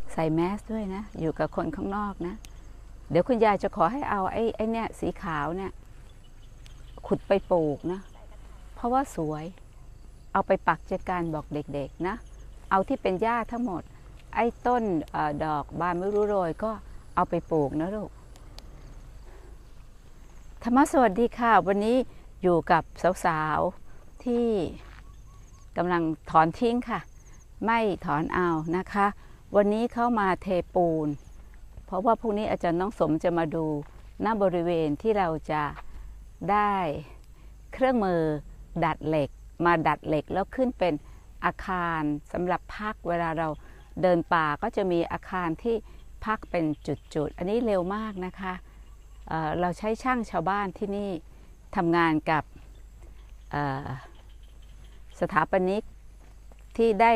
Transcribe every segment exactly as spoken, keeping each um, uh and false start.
ใส่แมสด้วยนะอยู่กับคนข้างนอกนะเดี๋ยวคุณยายจะขอให้เอาไอ้ไอ้เนี่ยสีขาวเนี่ยขุดไปปลูกนะเพราะว่าสวยเอาไปปักเจกันบอกเด็กๆนะเอาที่เป็นหญ้าทั้งหมดไอ้ต้นอดอกบานไม่รู้โรยก็เอาไปปลูกนะลูกธรรมะสวัสดีค่ะวันนี้อยู่กับสาวๆที่กำลังถอนทิ้งค่ะไม่ถอนเอานะคะวันนี้เข้ามาเทปูนเพราะว่าพรุ่งนี้อาจารย์น้องสมจะมาดูหน้าบริเวณที่เราจะได้เครื่องมือดัดเหล็กมาดัดเหล็กแล้วขึ้นเป็นอาคารสำหรับพักเวลาเราเดินป่าก็จะมีอาคารที่พักเป็นจุดๆอันนี้เร็วมากนะคะเอ่อเราใช้ช่างชาวบ้านที่นี่ทำงานกับสถาปนิกที่ได้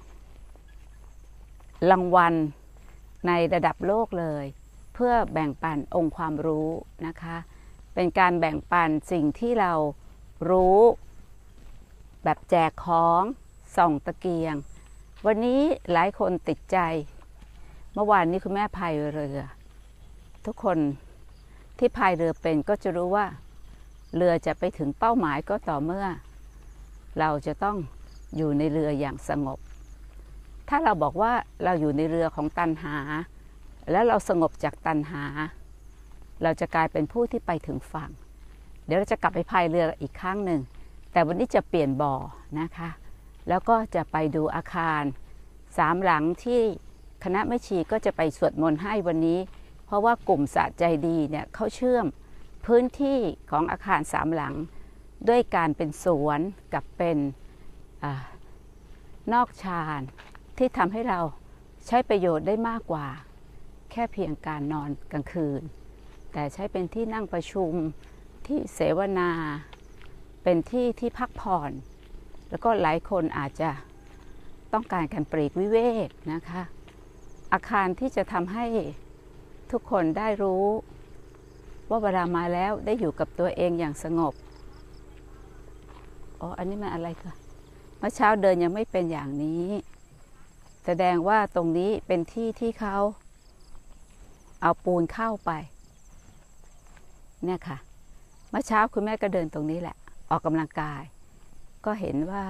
รางวัลในระดับโลกเลยเพื่อแบ่งปันองค์ความรู้นะคะเป็นการแบ่งปันสิ่งที่เรารู้แบบแจกของส่องตะเกียงวันนี้หลายคนติดใจเมื่อวานนี้คุณแม่พายเรือทุกคนที่พายเรือเป็นก็จะรู้ว่าเรือจะไปถึงเป้าหมายก็ต่อเมื่อเราจะต้องอยู่ในเรืออย่างสงบถ้าเราบอกว่าเราอยู่ในเรือของตัณหาแล้วเราสงบจากตัณหาเราจะกลายเป็นผู้ที่ไปถึงฝั่งเดี๋ยวเราจะกลับไปพายเรืออีกครั้งหนึ่งแต่วันนี้จะเปลี่ยนบ่อนะคะแล้วก็จะไปดูอาคารสามหลังที่คณะแม่ชีก็จะไปสวดมนต์ให้วันนี้เพราะว่ากลุ่มสะใจดีเนี่ยเขาเชื่อมพื้นที่ของอาคารสามหลังด้วยการเป็นสวนกับเป็นอานอกชานที่ทำให้เราใช้ประโยชน์ได้มากกว่าแค่เพียงการนอนกลางคืนแต่ใช้เป็นที่นั่งประชุมที่เสวนาเป็นที่ที่พักผ่อนแล้วก็หลายคนอาจจะต้องการการปลีกวิเวกนะคะอาคารที่จะทำให้ทุกคนได้รู้ว่าเวลามาแล้วได้อยู่กับตัวเองอย่างสงบอ๋ออันนี้มันอะไรคะเมื่อเช้าเดินยังไม่เป็นอย่างนี้แสดงว่าตรงนี้เป็นที่ที่เขาเอาปูนเข้าไปเนี่ยค่ะเมื่อเช้าคุณแม่ก็เดินตรงนี้แหละออกกำลังกายก็เห็นว่า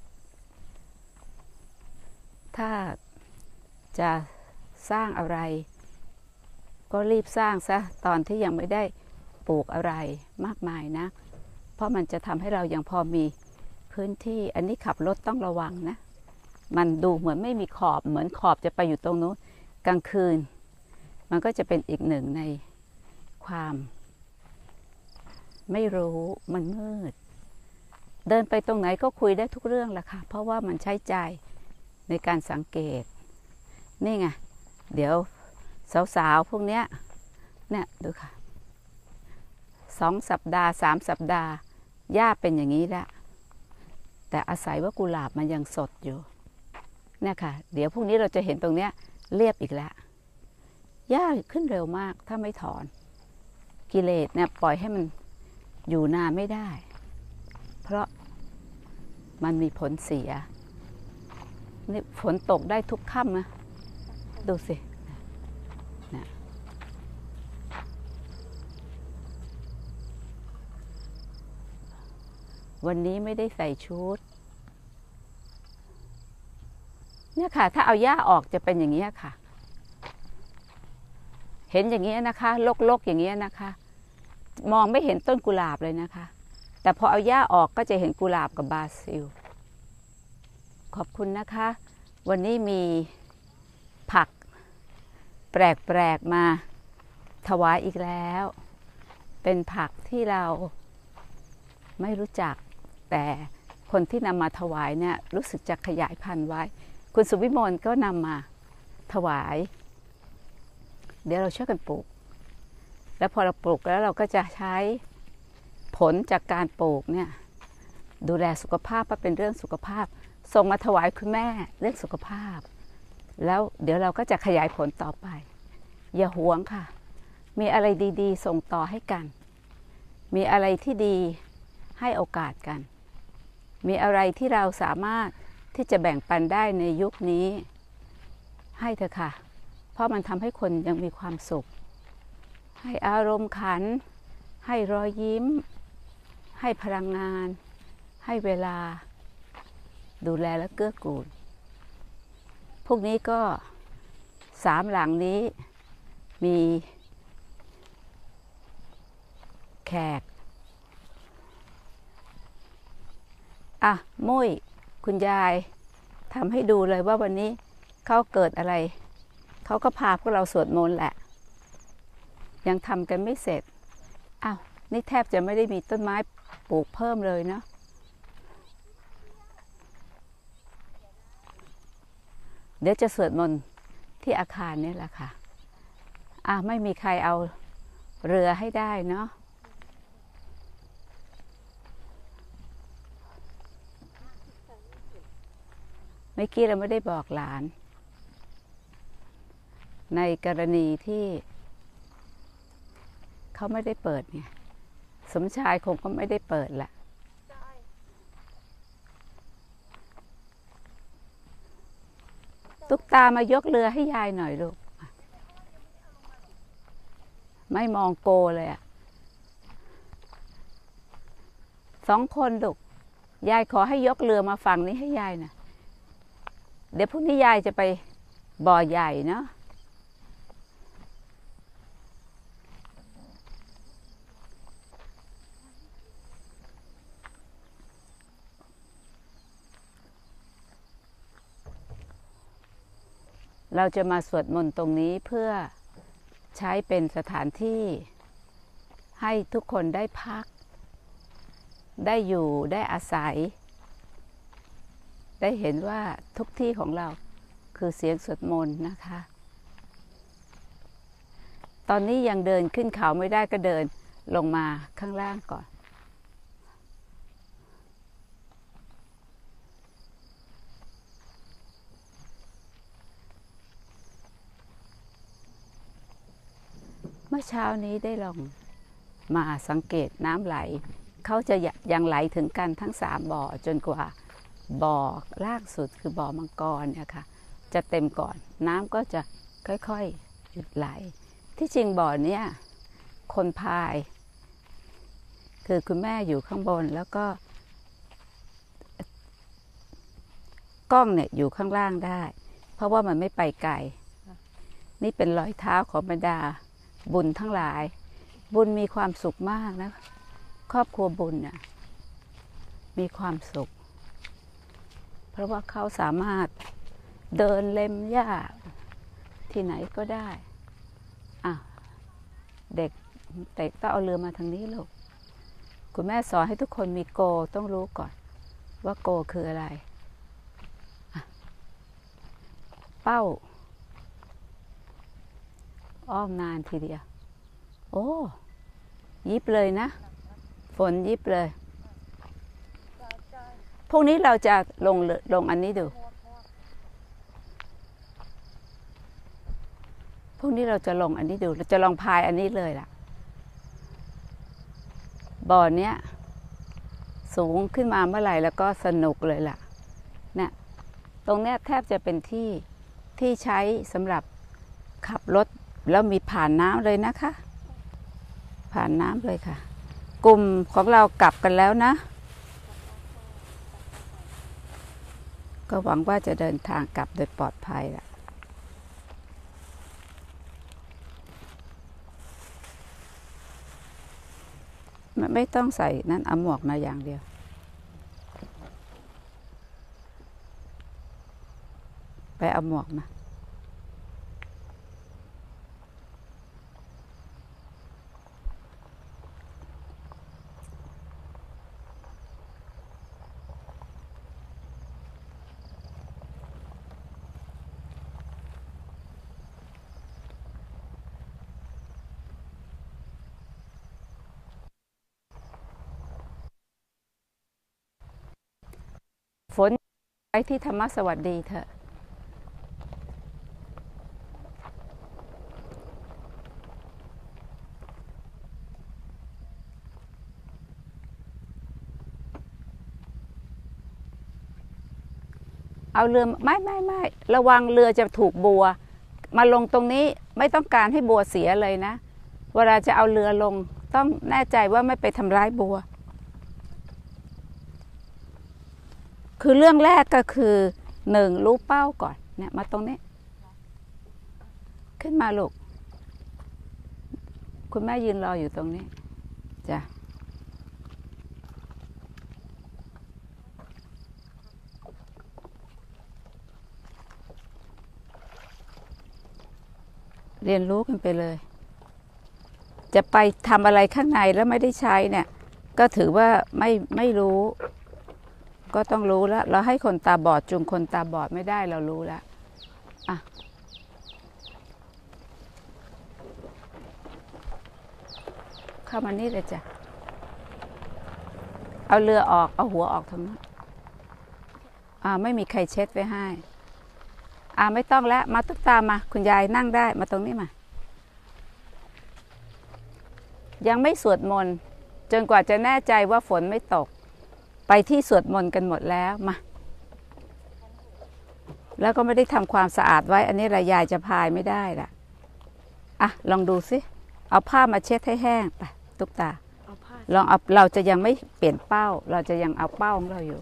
ถ้าจะสร้างอะไรก็รีบสร้างซะตอนที่ยังไม่ได้ปลูกอะไรมากมายนะเพราะมันจะทำให้เรายังพอมีพื้นที่อันนี้ขับรถต้องระวังนะมันดูเหมือนไม่มีขอบเหมือนขอบจะไปอยู่ตรงนู้นกลางคืนมันก็จะเป็นอีกหนึ่งในความไม่รู้มันมืดเดินไปตรงไหนก็คุยได้ทุกเรื่องแหละค่ะเพราะว่ามันใช้ใจในการสังเกตนี่ไงเดี๋ยวสาวๆพวกเนี้ยเนี่ยดูค่ะสองสัปดาห์สามสัปดาห์หญ้าเป็นอย่างนี้แหละแต่อาศัยว่ากุหลาบมันยังสดอยู่เนี่ยค่ะเดี๋ยวพรุ่งนี้เราจะเห็นตรงเนี้ยเรียบอีกแล้วหญ้าขึ้นเร็วมากถ้าไม่ถอนกิเลสเนี่ยปล่อยให้มันอยู่นานไม่ได้เพราะมันมีผลเสียนี่ฝนตกได้ทุกค่ำนะดูสินะวันนี้ไม่ได้ใส่ชุดเนี่ยค่ะถ้าเอาหญ้าออกจะเป็นอย่างนี้ค่ะเห็นอย่างนี้นะคะลกๆอย่างนี้นะคะมองไม่เห็นต้นกุหลาบเลยนะคะแต่พอเอาหญ้าออกก็จะเห็นกุหลาบกับบาซิลขอบคุณนะคะวันนี้มีผักแปลกๆมาถวายอีกแล้วเป็นผักที่เราไม่รู้จักแต่คนที่นำมาถวายเนี่ยรู้สึกจะขยายพันธุ์ไว้คุณสุวิมลก็นำมาถวายเดี๋ยวเราช่วยกันปลูกแล้วพอเราปลูกแล้วเราก็จะใช้ผลจากการปลูกเนี่ยดูแลสุขภาพเพราะเป็นเรื่องสุขภาพส่งมาถวายคุณแม่เรื่องสุขภาพแล้วเดี๋ยวเราก็จะขยายผลต่อไปอย่าหวงค่ะมีอะไรดีๆส่งต่อให้กันมีอะไรที่ดีให้โอกาสกันมีอะไรที่เราสามารถที่จะแบ่งปันได้ในยุคนี้ให้เถอะค่ะเพราะมันทำให้คนยังมีความสุขให้อารมณ์ขันให้รอยยิ้มให้พลังงานให้เวลาดูแลและเกื้อกูลพวกนี้ก็สามหลังนี้มีแขกอ่ะมุ้ยคุณยายทำให้ดูเลยว่าวันนี้เขาเกิดอะไรเขาก็พาพวกเราสวดมนต์แหละยังทำกันไม่เสร็จอ้าวนี่แทบจะไม่ได้มีต้นไม้ปลูกเพิ่มเลยเนาะเดี๋ยวจะสวดมนต์ที่อาคารนี่แหละค่ะอ่ะไม่มีใครเอาเรือให้ได้เนาะเมื่อกี้เราไม่ได้บอกหลานในกรณีที่เขาไม่ได้เปิดไงสมชายคงก็ไม่ได้เปิดแหละตุ๊กตามายกเรือให้ยายหน่อยลูกไม่มองโกเลยอ่ะสองคนลูกยายขอให้ยกเรือมาฝั่งนี้ให้ยายนะเดี๋ยวพรุ่งนี้ยายจะไปบ่อใหญ่เนาะเราจะมาสวดมนต์ตรงนี้เพื่อใช้เป็นสถานที่ให้ทุกคนได้พักได้อยู่ได้อาศัยได้เห็นว่าทุกที่ของเราคือเสียงสวดมนต์นะคะตอนนี้ยังเดินขึ้นเขาไม่ได้ก็เดินลงมาข้างล่างก่อนเมื่อเช้านี้ได้ลองมาสังเกตน้ำไหลเขาจะยังไหลถึงกันทั้งสามบ่อจนกว่าบ่อล่างสุดคือบ่อมังกรเนี่ยค่ะจะเต็มก่อนน้ำก็จะค่อยๆหยุดไหลที่จริงบ่อเนี้ยคนพายคือคุณแม่อยู่ข้างบนแล้วก็กล้องเนี่ยอยู่ข้างล่างได้เพราะว่ามันไม่ไปไกลนี่เป็นรอยเท้าของบรรดาบุญทั้งหลายบุญมีความสุขมากนะครอบครัวบุญเนี่ยมีความสุขเพราะว่าเขาสามารถเดินเล็มหญ้าที่ไหนก็ได้อ่ะเด็กเด็กต้องเอาเรือมาทางนี้ลูกคุณแม่สอนให้ทุกคนมีโกต้องรู้ก่อนว่าโกคืออะไรเป้าอ้อมนานทีเดียวโอ้ยิบเลยนะฝนยิบเลยพวกนี้เราจะลงลงอันนี้ดูพวกนี้เราจะลงอันนี้ดูเราจะลองพายอันนี้เลยล่ะบ่อเนี้ยสูงขึ้นมาเมื่อไหร่แล้วก็สนุกเลยล่ะเนี่ยตรงเนี้ยแทบจะเป็นที่ที่ใช้สำหรับขับรถแล้วมีผ่านน้ำเลยนะคะผ่านน้ำเลยค่ะกลุ่มของเรากลับกันแล้วนะก็หวังว่าจะเดินทางกลับโดยปลอดภัยล่ะไม่ต้องใส่นั่นเอาหมวกมาอย่างเดียวไปเอาหมวกมาฝนไปที่ธรรมสวัสดีเถอะเอาเรือไม่ไม่ไม่ระวังเรือจะถูกบัวมาลงตรงนี้ไม่ต้องการให้บัวเสียเลยนะเวลาจะเอาเรือลงต้องแน่ใจว่าไม่ไปทำร้ายบัวคือเรื่องแรกก็คือหนึ่งรู้เป้าก่อนเนี่ยมาตรงนี้ขึ้นมาลูกคุณแม่ยืนรออยู่ตรงนี้จ้ะเรียนรู้กันไปเลยจะไปทำอะไรข้างในแล้วไม่ได้ใช้เนี่ยก็ถือว่าไม่ไม่รู้ก็ต้องรู้แล้วเราให้คนตาบอดจูงคนตาบอดไม่ได้เรารู้แล้วอ่ะเข้ามานี่เลยจ้ะเอาเรือออกเอาหัวออกทางนั้นอ่าไม่มีใครเช็ดไว้ให้อ่าไม่ต้องแล้วมาตุ๊กตามาคุณยายนั่งได้มาตรงนี้มายังไม่สวดมนต์จนกว่าจะแน่ใจว่าฝนไม่ตกไปที่สวดมนต์กันหมดแล้วมาแล้วก็ไม่ได้ทำความสะอาดไว้อันนี้ระยายจะพายไม่ได้ล่ะอ่ะลองดูสิเอาผ้ามาเช็ดให้แห้งไปตุ๊กตาลองเอาเราจะยังไม่เปลี่ยนเป้าเราจะยังเอาเป้าของเราอยู่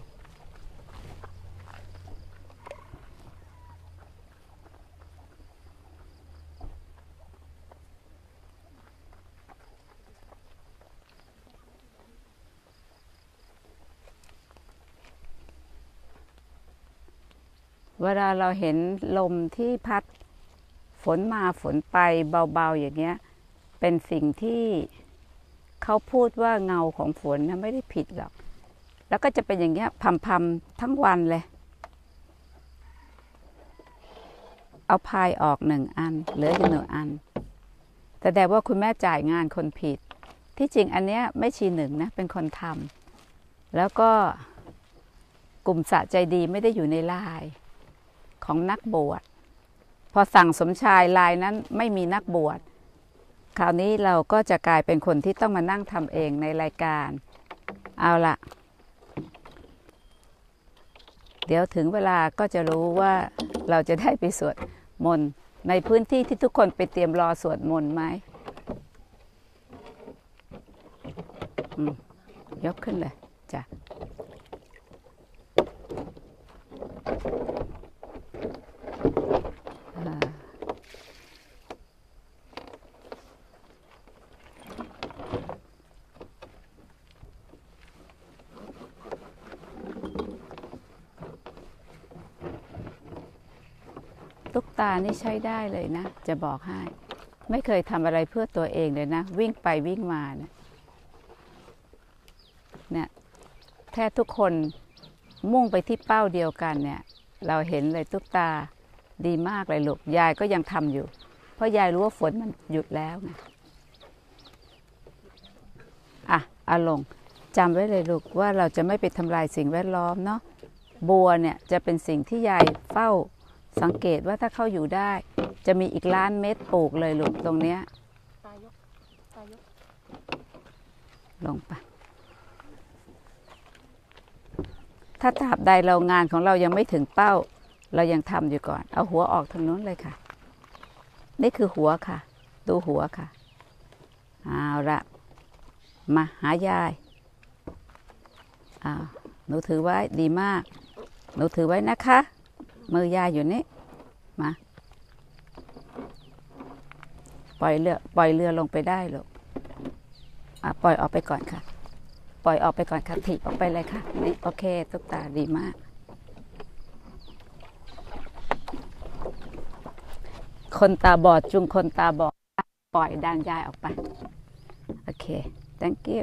เวลาเราเห็นลมที่พัดฝนมาฝนไปเบาๆอย่างเงี้ยเป็นสิ่งที่เขาพูดว่าเงาของฝนนะไม่ได้ผิดหรอกแล้วก็จะเป็นอย่างเงี้ยพำๆทั้งวันเลยเอาพายออกหนึ่งอันเหลืออยู่หนึ่งอันแสดงว่าคุณแม่จ่ายงานคนผิดที่จริงอันเนี้ยไม่ชีหนึ่งนะเป็นคนทำแล้วก็กลุ่มสะใจดีไม่ได้อยู่ในลายของนักบวชพอสั่งสมชายลายนั้นไม่มีนักบวชคราวนี้เราก็จะกลายเป็นคนที่ต้องมานั่งทำเองในรายการเอาละเดี๋ยวถึงเวลาก็จะรู้ว่าเราจะได้ไปสวดมนต์ในพื้นที่ที่ทุกคนไปเตรียมรอสวดมนต์ไหมยกขึ้นเลยจ้ะตุ๊กตานี่ใช้ได้เลยนะจะบอกให้ไม่เคยทำอะไรเพื่อตัวเองเลยนะวิ่งไปวิ่งมาเนี่ยเนี่ยแทบทุกคนมุ่งไปที่เป้าเดียวกันเนี่ยเราเห็นเลยตุ๊กตาดีมากเลยลูกยายก็ยังทำอยู่เพราะยายรู้ว่าฝนมันหยุดแล้วไงอ่ะเอาลงจำไว้เลยลูกว่าเราจะไม่ไปทำลายสิ่งแวดล้อมเนาะบัวเนี่ยจะเป็นสิ่งที่ยายเฝ้าสังเกตว่าถ้าเข้าอยู่ได้จะมีอีกล้านเม็ดปลูกเลยลูกตรงเนี้ยลงไปถ้าตราบใดเรางานของเรายังไม่ถึงเป้าเรายังทำอยู่ก่อนเอาหัวออกทางนู้นเลยค่ะนี่คือหัวค่ะดูหัวค่ะเอาละมาหายายอ้าวหนูถือไว้ดีมากหนูถือไว้นะคะมือยายอยู่นี่มาปล่อยเรือปล่อยเรือลงไปได้ลูกอ่ะปล่อยออกไปก่อนค่ะปล่อยออกไปก่อนค่ะถีบออกไปเลยค่ะนี่โอเคตุ๊กตาดีมากคนตาบอดจุงคนตาบอดปล่อยดันยายออกไปโอเค thank you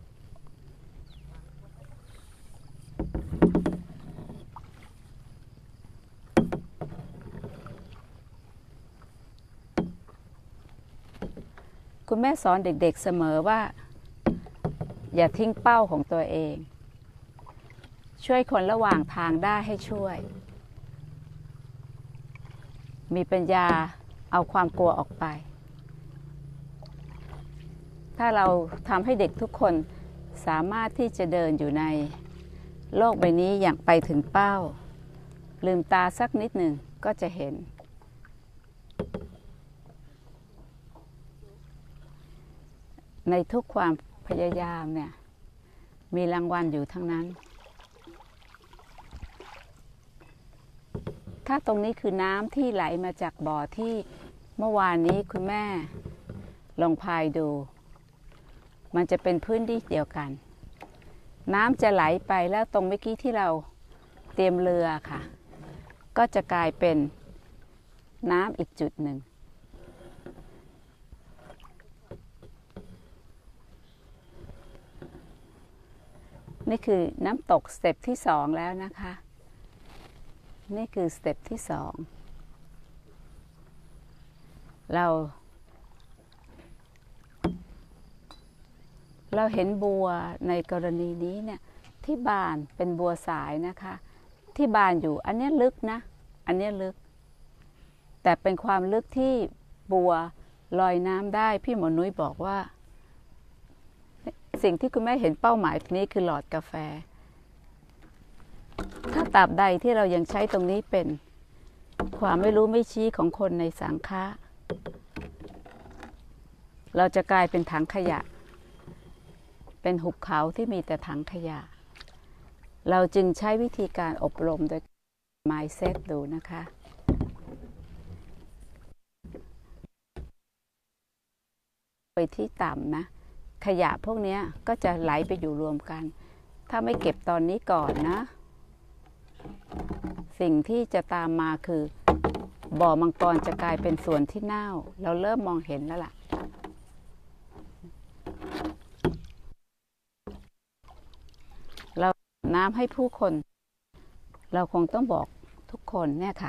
คุณแม่สอนเด็กๆเสมอว่าอย่าทิ้งเป้าของตัวเองช่วยคนระหว่างทางได้ให้ช่วยมีปัญญาเอาความกลัวออกไปถ้าเราทำให้เด็กทุกคนสามารถที่จะเดินอยู่ในโลกใบนี้อย่างไปถึงเป้าลืมตาสักนิดหนึ่งก็จะเห็นในทุกความพยายามเนี่ยมีรางวัลอยู่ทั้งนั้นถ้าตรงนี้คือน้ำที่ไหลมาจากบ่อที่เมื่อวานนี้คุณแม่ลองพายดูมันจะเป็นพื้นที่เดียวกันน้ำจะไหลไปแล้วตรงเมื่อกี้ที่เราเตรียมเรือค่ะก็จะกลายเป็นน้ำอีกจุดหนึ่งนี่คือน้ำตกสเต็ปที่สองแล้วนะคะนี่คือสเต็ปที่สองเราเราเห็นบัวในกรณีนี้เนี่ยที่บานเป็นบัวสายนะคะที่บานอยู่อันนี้ลึกนะอันนี้ลึกแต่เป็นความลึกที่บัวลอยน้ำได้พี่หมอนุ้ยบอกว่าสิ่งที่คุณแม่เห็นเป้าหมายนี้คือหลอดกาแฟถ้าตราบใดที่เรายังใช้ตรงนี้เป็นความไม่รู้ไม่ชี้ของคนในสังฆะเราจะกลายเป็นถังขยะเป็นหุบเขาที่มีแต่ถังขยะเราจึงใช้วิธีการอบรมโดย mindset ดูนะคะไปที่ต่ำนะขยะพวกนี้ก็จะไหลไปอยู่รวมกันถ้าไม่เก็บตอนนี้ก่อนนะสิ่งที่จะตามมาคือบ่อมังกรจะกลายเป็นส่วนที่เน่าเราเริ่มมองเห็นแล้วล่ะเราน้ำให้ผู้คนเราคงต้องบอกทุกคนเนี่ยค่ะ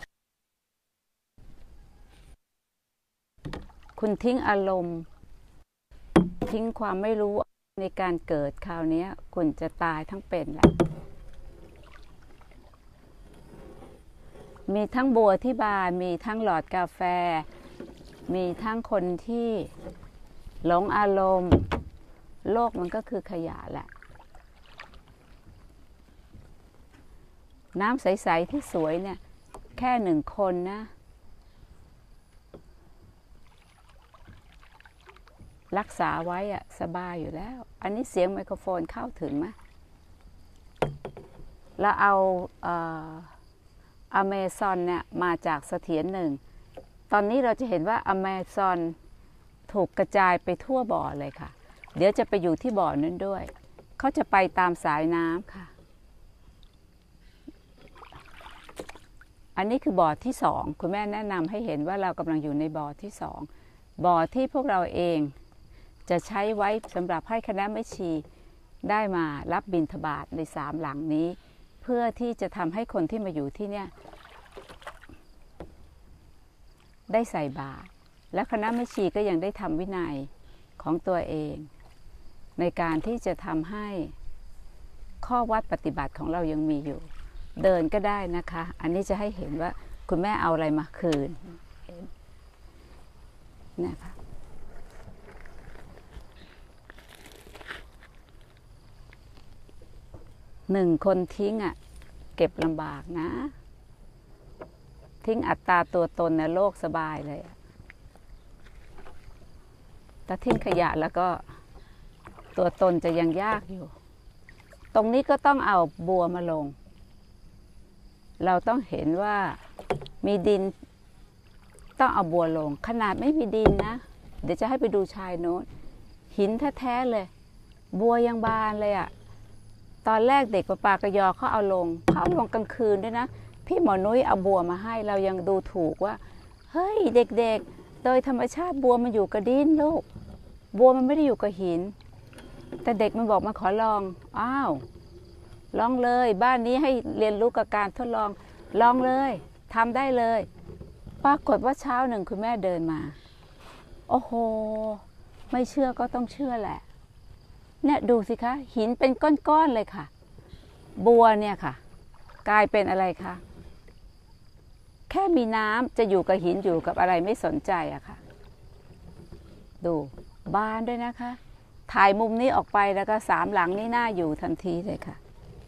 คุณทิ้งอารมณ์ทิ้งความไม่รู้ในการเกิดคราวนี้คุณจะตายทั้งเป็นแหละมีทั้งบัวที่บานมีทั้งหลอดกาแฟมีทั้งคนที่หลงอารมณ์โลกมันก็คือขยะแหละน้ำใสๆที่สวยเนี่ยแค่หนึ่งคนนะรักษาไว้อะสบายอยู่แล้วอันนี้เสียงไมโครโฟนเข้าถึงไหมแล้วเอาเอ่ออเมซอนเนี่ยมาจากเสถียรหนึ่งตอนนี้เราจะเห็นว่าอเมซอนถูกกระจายไปทั่วบ่อเลยค่ะเดี๋ยวจะไปอยู่ที่บ่อนั้นด้วยเขาจะไปตามสายน้ำค่ะอันนี้คือบ่อที่สองคุณแม่แนะนำให้เห็นว่าเรากำลังอยู่ในบ่อที่สองบ่อที่พวกเราเองจะใช้ไว้สำหรับให้คณะแม่ชีได้มารับบิณฑบาตในสามหลังนี้เพื่อที่จะทำให้คนที่มาอยู่ที่เนี่ยได้ใส่บาตรและคณะแม่ชีก็ยังได้ทำวินัยของตัวเองในการที่จะทำให้ข้อวัดปฏิบัติของเรายังมีอยู่เดินก็ได้นะคะอันนี้จะให้เห็นว่าคุณแม่เอาอะไรมาคืนนะคะหนึ่งคนทิ้งอ่ะเก็บลำบากนะทิ้งอัตตาตัวตนในโลกสบายเลยแต่ทิ้งขยะแล้วก็ตัวตนจะยังยากอยู่ตรงนี้ก็ต้องเอาบัวมาลงเราต้องเห็นว่ามีดินต้องเอาบัวลงขนาดไม่มีดินนะเดี๋ยวจะให้ไปดูชายโน้นหินแท้ๆเลยบัวยังบานเลยอ่ะตอนแรกเด็กประปากยอเขาเอาลงเขาเอาลงกลางคืนด้วยนะพี่หมอนุ้ยเอาบัวมาให้เรายังดูถูกว่าเฮ้ยเด็กๆโดยธรรมชาติบัวมันอยู่กับดินลูกบัวมันไม่ได้อยู่กับหินแต่เด็กมันบอกมาขอลองอ้าวลองเลยบ้านนี้ให้เรียนรู้กับการทดลองลองเลยทำได้เลยปรากฏว่าเช้าหนึ่งคุณแม่เดินมาโอ้โหไม่เชื่อก็ต้องเชื่อแหละเนี่ยดูสิคะหินเป็นก้อนๆเลยค่ะบัวเนี่ยค่ะกลายเป็นอะไรคะแค่มีน้ำจะอยู่กับหินอยู่กับอะไรไม่สนใจอะค่ะดูบานด้วยนะคะถ่ายมุมนี้ออกไปแล้วก็สามหลังนี่น่าอยู่ทันทีเลยค่ะ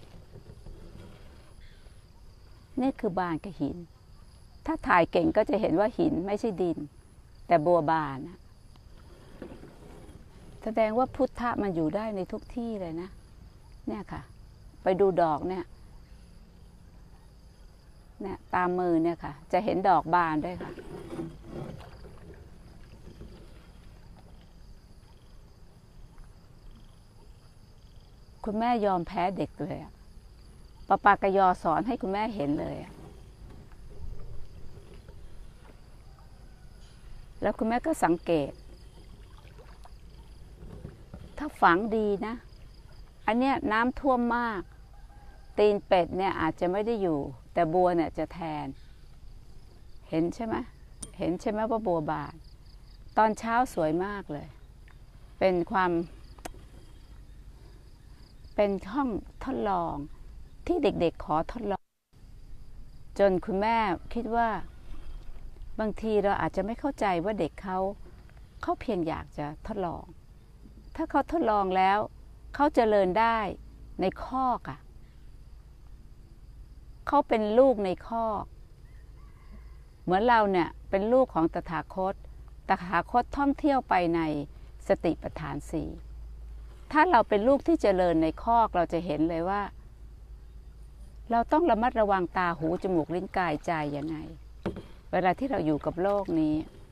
นี่คือบานกับหินถ้าถ่ายเก่งก็จะเห็นว่าหินไม่ใช่ดินแต่บัวบานแสแสดงว่าพุทธะมันอยู่ได้ในทุกที่เลยนะเนี่ยค่ะไปดูดอกเนี่ยเนี่ยตามมือเนี่ยค่ะจะเห็นดอกบานด้วยค่ะคุณแม่ยอมแพ้เด็กเลยอะปะปากยอสอนให้คุณแม่เห็นเลยอะแล้วคุณแม่ก็สังเกตถ้าฝังดีนะอันเนี้ยน้ำท่วมมากตีนเป็ดเนี่ยอาจจะไม่ได้อยู่แต่บัวเนี่ยจะแทนเห็นใช่ไหมเห็นใช่ไหมว่าบัวบานตอนเช้าสวยมากเลยเป็นความเป็นห้องทดลองที่เด็กๆขอทดลองจนคุณแม่คิดว่าบางทีเราอาจจะไม่เข้าใจว่าเด็กเขาเขาเพียงอยากจะทดลองถ้าเขาทดลองแล้วเขาเจริญได้ในคอกอ่ะเขาเป็นลูกในคอกเหมือนเราเนี่ยเป็นลูกของตถาคตตถาคตท่องเที่ยวไปในสติปัฏฐานสี่ถ้าเราเป็นลูกที่เจริญในคอกเราจะเห็นเลยว่าเราต้องระมัดระวังตาหูจมูกลิ้นกายใจยังไงเวลาที่เราอยู่กับโลกนี้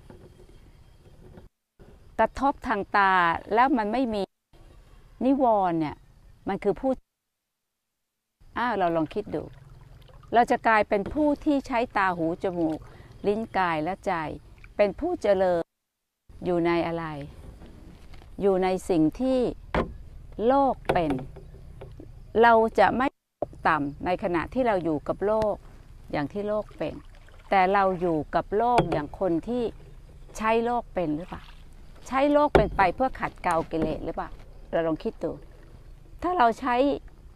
กระทบทางตาแล้วมันไม่มีนิวรณ์เนี่ยมันคือผู้อ้าวเราลองคิดดูเราจะกลายเป็นผู้ที่ใช้ตาหูจมูกลิ้นกายและใจเป็นผู้เจริญอยู่ในอะไรอยู่ในสิ่งที่โลกเป็นเราจะไม่ตกต่ำในขณะที่เราอยู่กับโลกอย่างที่โลกเป็นแต่เราอยู่กับโลกอย่างคนที่ใช้โลกเป็นหรือเปล่าใช้โลกเป็นไปเพื่อขัดเกลากิเลสหรือเปล่าเราลองคิดดูถ้าเราใช้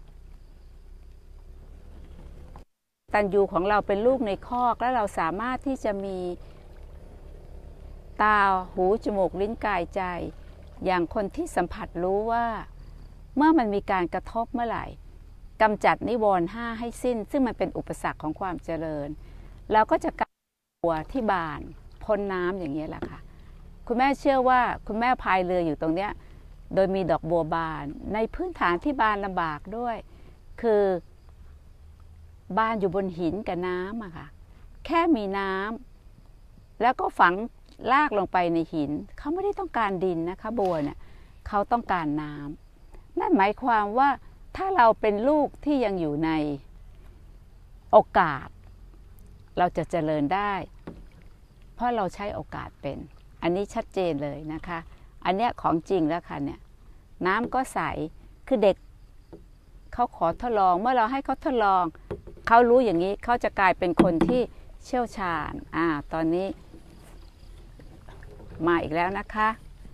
ตัณญูของเราเป็นลูกในคอกแล้วเราสามารถที่จะมีตาหูจมูกลิ้นกายใจอย่างคนที่สัมผัสรู้ว่าเมื่อมันมีการกระทบเมื่อไหร่กำจัดนิวรณ์ห้าให้สิ้นซึ่งมันเป็นอุปสรรคของความเจริญเราก็จะกลายเป็นบัวที่บานพ้นน้ำอย่างนี้แหละค่ะคุณแม่เชื่อว่าคุณแม่พายเรืออยู่ตรงเนี้ยโดยมีดอกบัวบานในพื้นฐานที่บานลำบากด้วยคือบานอยู่บนหินกับน้ำอะค่ะแค่มีน้ำแล้วก็ฝังลากลงไปในหินเขาไม่ได้ต้องการดินนะคะบัวเนี่ยเขาต้องการน้ำนั่นหมายความว่าถ้าเราเป็นลูกที่ยังอยู่ในโอกาสเราจะเจริญได้เพราะเราใช้โอกาสเป็นอันนี้ชัดเจนเลยนะคะอันเนี้ยของจริงแล้วค่ะเนี่ยน้ำก็ใสคือเด็กเขาขอทดลองเมื่อเราให้เขาทดลองเขารู้อย่างนี้เขาจะกลายเป็นคนที่เชี่ยวชาญอ่าตอนนี้มาอีกแล้วนะคะ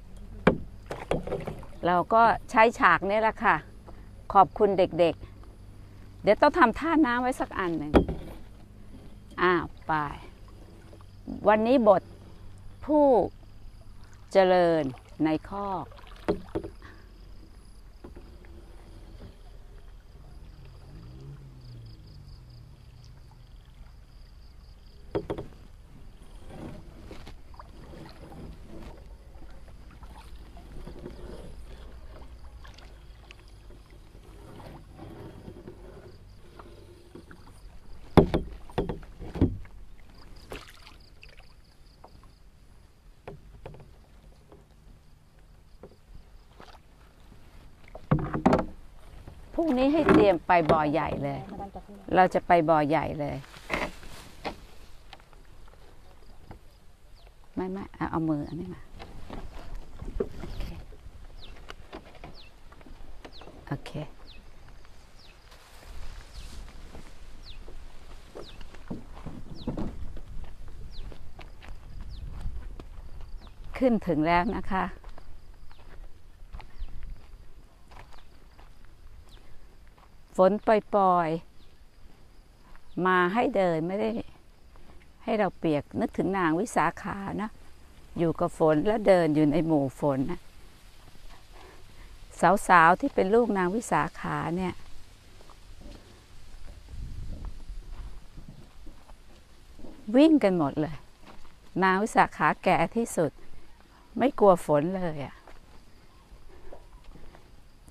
เราก็ใช้ฉากนี้แหละค่ะขอบคุณเด็กๆเดี๋ยวต้องทำท่าน้ำไว้สักอันหนึ่งอ้าวไปวันนี้บทผู้เจริญในคอกพรุ่งนี้ให้เตรียมไปบ่อใหญ่เลยเราจะไปบ่อใหญ่เลยไม่ไม่เอาเอามืออันนี้มาโอเคโอเคขึ้นถึงแล้วนะคะฝนปล่อยๆมาให้เดินไม่ได้ให้เราเปียกนึกถึงนางวิสาขานะอยู่กับฝนแล้วเดินอยู่ในหมู่ฝนนะสาวๆที่เป็นลูกนางวิสาขาเนี่ยวิ่งกันหมดเลยนางวิสาขาแก่ที่สุดไม่กลัวฝนเลยอ่ะ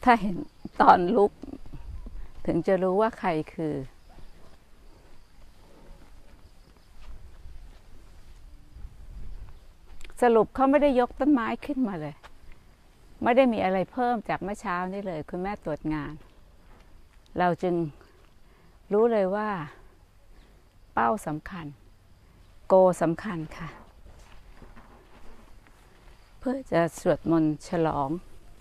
ถ้าเห็นตอนลุกถึงจะรู้ว่าใครคือสรุปเขาไม่ได้ยกต้นไม้ขึ้นมาเลยไม่ได้มีอะไรเพิ่มจากเมื่อเช้านี้เลยคุณแม่ตรวจงานเราจึงรู้เลยว่าเป้าสำคัญโกสำคัญค่ะเพื่อจะสวดมนต์ฉลอง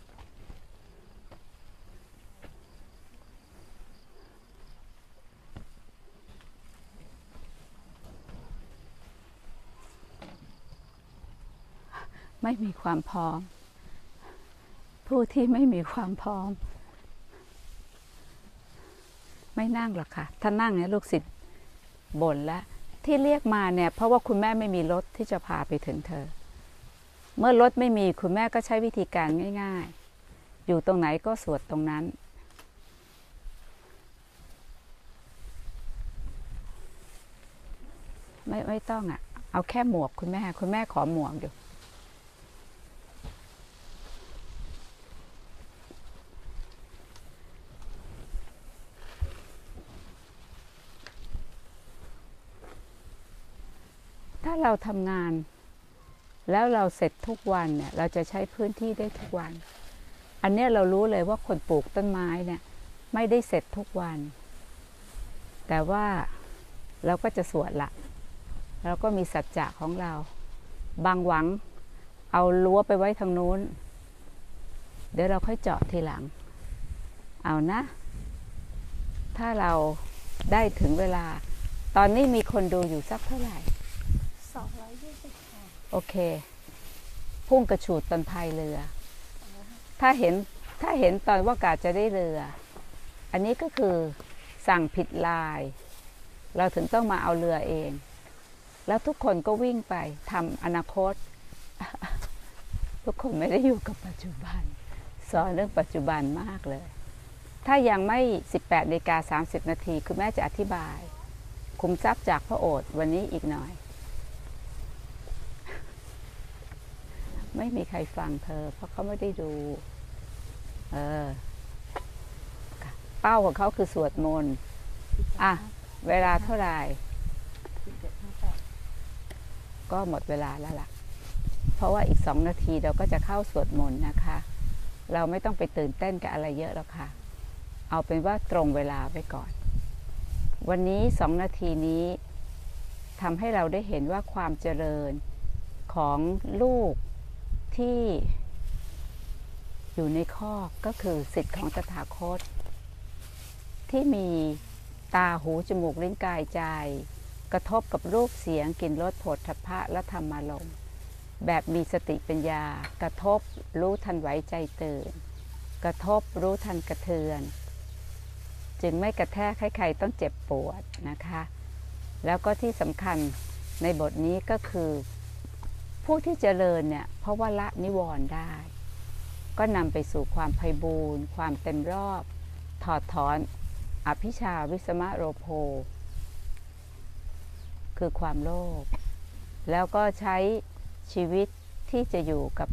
ไม่มีความพร้อมผู้ที่ไม่มีความพร้อมไม่นั่งหรอกค่ะถ้านั่งเนี่ยลูกศิษย์บ่นแล้วที่เรียกมาเนี่ยเพราะว่าคุณแม่ไม่มีรถที่จะพาไปถึงเธอเมื่อรถไม่มีคุณแม่ก็ใช้วิธีการง่ายๆอยู่ตรงไหนก็สวดตรงนั้นไม่ไม่ต้องอ่ะเอาแค่หมวกคุณแม่คุณแม่ขอหมวกอยู่ถ้าเราทำงานแล้วเราเสร็จทุกวันเนี่ยเราจะใช้พื้นที่ได้ทุกวันอันนี้เรารู้เลยว่าคนปลูกต้นไม้เนี่ยไม่ได้เสร็จทุกวันแต่ว่าเราก็จะสวดละเราก็มีสัจจะของเราบางหวังเอารั้วไปไว้ทางนู้นเดี๋ยวเราค่อยเจาะทีหลังเอานะถ้าเราได้ถึงเวลาตอนนี้มีคนดูอยู่สักเท่าไหร่สองร้อยยี่สิบค่ะโอเคพุ่งกระฉูดตอนพายเรือถ้าเห็นถ้าเห็นตอนว่ากาจะได้เรืออันนี้ก็คือสั่งผิดลายเราถึงต้องมาเอาเรือเองแล้วทุกคนก็วิ่งไปทำอนาคตทุกคนไม่ได้อยู่กับปัจจุบันสอนเรื่องปัจจุบันมากเลยถ้ายังไม่ สิบแปดนาฬิกาสามสิบนาทีคุณแม่จะอธิบายคุมทรัพย์จากพระโอษฐ์วันนี้อีกหน่อยไม่มีใครฟังเธอเพราะเขาไม่ได้ดูเออเป้าของเขาคือสวดมนต์อ่ะเวลาเท่าไหร่ก็หมดเวลาแล้วล่ะเพราะว่าอีกสองนาทีเราก็จะเข้าสวดมนต์นะคะเราไม่ต้องไปตื่นเต้นกับอะไรเยอะแล้วค่ะเอาเป็นว่าตรงเวลาไว้ก่อนวันนี้สองนาทีนี้ทำให้เราได้เห็นว่าความเจริญของลูกที่อยู่ในคอกก็คือสิทธิ์ของตถาคตที่มีตาหูจมูกลิ้นกายใจกระทบกับรูปเสียงกลิ่นรสโผฏฐัพพะและธรรมารมณ์แบบมีสติปัญญากระทบรู้ทันไหวใจตื่นกระทบรู้ทันกระเทือนจึงไม่กระแทกให้ใครต้องเจ็บปวดนะคะแล้วก็ที่สำคัญในบทนี้ก็คือผู้ที่เจริญเนี่ยเพราะว่าละนิวรณ์ได้ก็นำไปสู่ความไพบูรณ์ความเต็มรอบถอดถอนอภิชาวิสมะโรโภคือความโลภแล้วก็ใช้ชีวิตที่จะอยู่กับ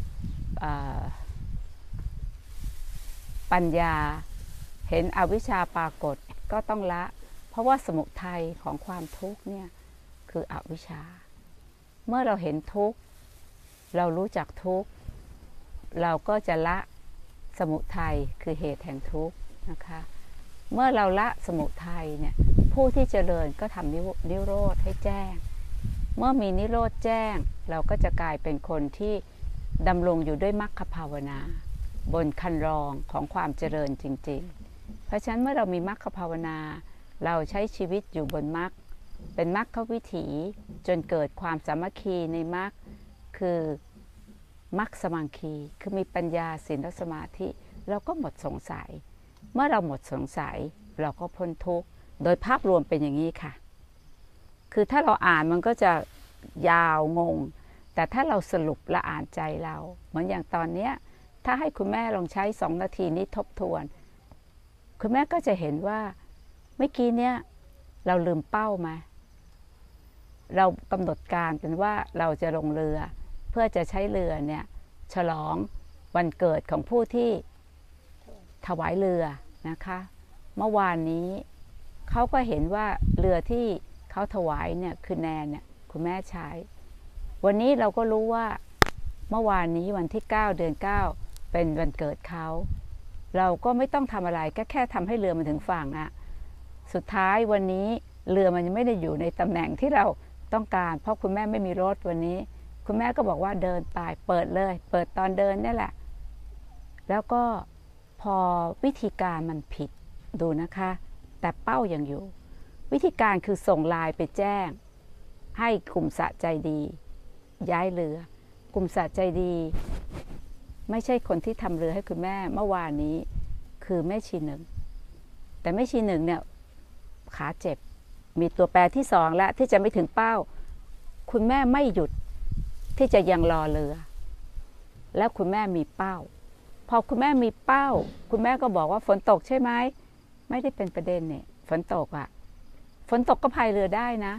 ปัญญาเห็นอวิชชาปรากฏก็ต้องละเพราะว่าสมุทัยของความทุกข์เนี่ยคืออวิชชาเมื่อเราเห็นทุกข์เรารู้จักทุกข์เราก็จะละสมุทัยคือเหตุแห่งทุกข์นะคะเมื่อเราละสมุทัยเนี่ยผู้ที่เจริญก็ทำนิโรธให้แจ้งเมื่อมีนิโรธแจ้งเราก็จะกลายเป็นคนที่ดำรงอยู่ด้วยมรรคภาวนาบนคันรองของความเจริญจริงๆเพราะฉะนั้นเมื่อเรามีมรรคภาวนาเราใช้ชีวิตอยู่บนมรรคเป็นมรรควิถีจนเกิดความสามัคคีในมรรคคือมรรคสมังคีคือมีปัญญาศีลและสมาธิเราก็หมดสงสัยเมื่อเราหมดสงสัยเราก็พ้นทุกข์โดยภาพรวมเป็นอย่างนี้ค่ะคือถ้าเราอ่านมันก็จะยาวงงแต่ถ้าเราสรุปและอ่านใจเราเหมือนอย่างตอนนี้ถ้าให้คุณแม่ลองใช้สองนาทีนี้ทบทวนคุณแม่ก็จะเห็นว่าเมื่อกี้เนี่ยเราลืมเป้าไหมเรากำหนดการเป็นว่าเราจะลงเรือเพื่อจะใช้เรือเนี่ยฉลองวันเกิดของผู้ที่ถวายเรือนะคะเมื่อวานนี้เขาก็เห็นว่าเรือที่เขาถวายเนี่ยคือแนนเนี่ยคุณแม่ใช้วันนี้เราก็รู้ว่าเมื่อวานนี้วันที่เก้าเดือนเก้าเป็นวันเกิดเขาเราก็ไม่ต้องทำอะไรก็แค่ทำให้เรือมันถึงฝั่งอะสุดท้ายวันนี้เรือมันยังไม่ได้อยู่ในตำแหน่งที่เราต้องการเพราะคุณแม่ไม่มีรถวันนี้คุณแม่ก็บอกว่าเดินไปเปิดเลยเปิดตอนเดินนี่แหละแล้วก็พอวิธีการมันผิดดูนะคะแต่เป้ายังอยู่วิธีการคือส่งไลน์ไปแจ้งให้กลุ่มสะใจดีย้ายเรือกลุ่มสะใจดีไม่ใช่คนที่ทำเรือให้คุณแม่เมื่อวานนี้คือแม่ชีหนึ่งแต่แม่ชีหนึ่งเนี่ยขาเจ็บมีตัวแปรที่สองแล้วที่จะไม่ถึงเป้าคุณแม่ไม่หยุดที่จะยังรอเรือแล้วคุณแม่มีเป้าพอคุณแม่มีเป้าคุณแม่ก็บอกว่าฝนตกใช่ไหมไม่ได้เป็นประเด็นเนี่ยฝนตกอ่ะฝนตกก็พายเรือได้นะ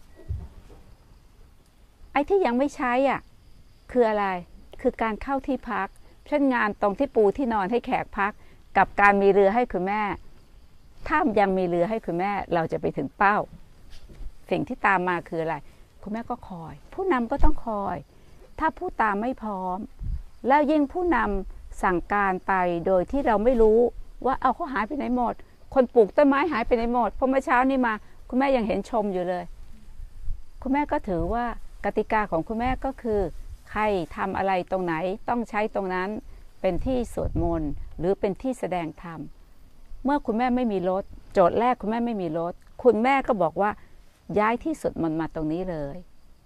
ไอ้ที่ยังไม่ใช้อ่ะคืออะไรคือการเข้าที่พักเช่นงานตรงที่ปูที่นอนให้แขกพักกับการมีเรือให้คุณแม่ถ้ายังมีเรือให้คุณแม่เราจะไปถึงเป้าสิ่งที่ตามมาคืออะไรคุณแม่ก็คอยผู้นำก็ต้องคอยถ้าผู้ตามไม่พร้อมแล้วยิ่งผู้นำสั่งการไปโดยที่เราไม่รู้ว่าเอาเขาหายไปไหนหมดคนปลูกต้นไม้หายไปไหนหมดเพราะเมื่อเช้านี้มาคุณแม่ยังเห็นชมอยู่เลยคุณแม่ก็ถือว่ากติกาของคุณแม่ก็คือใครทำอะไรตรงไหนต้องใช้ตรงนั้นเป็นที่สวดมนต์หรือเป็นที่แสดงธรรมเมื่อคุณแม่ไม่มีรถโจทย์แรกคุณแม่ไม่มีรถคุณแม่ก็บอกว่าย้ายที่สวดมนต์มาตรงนี้เลย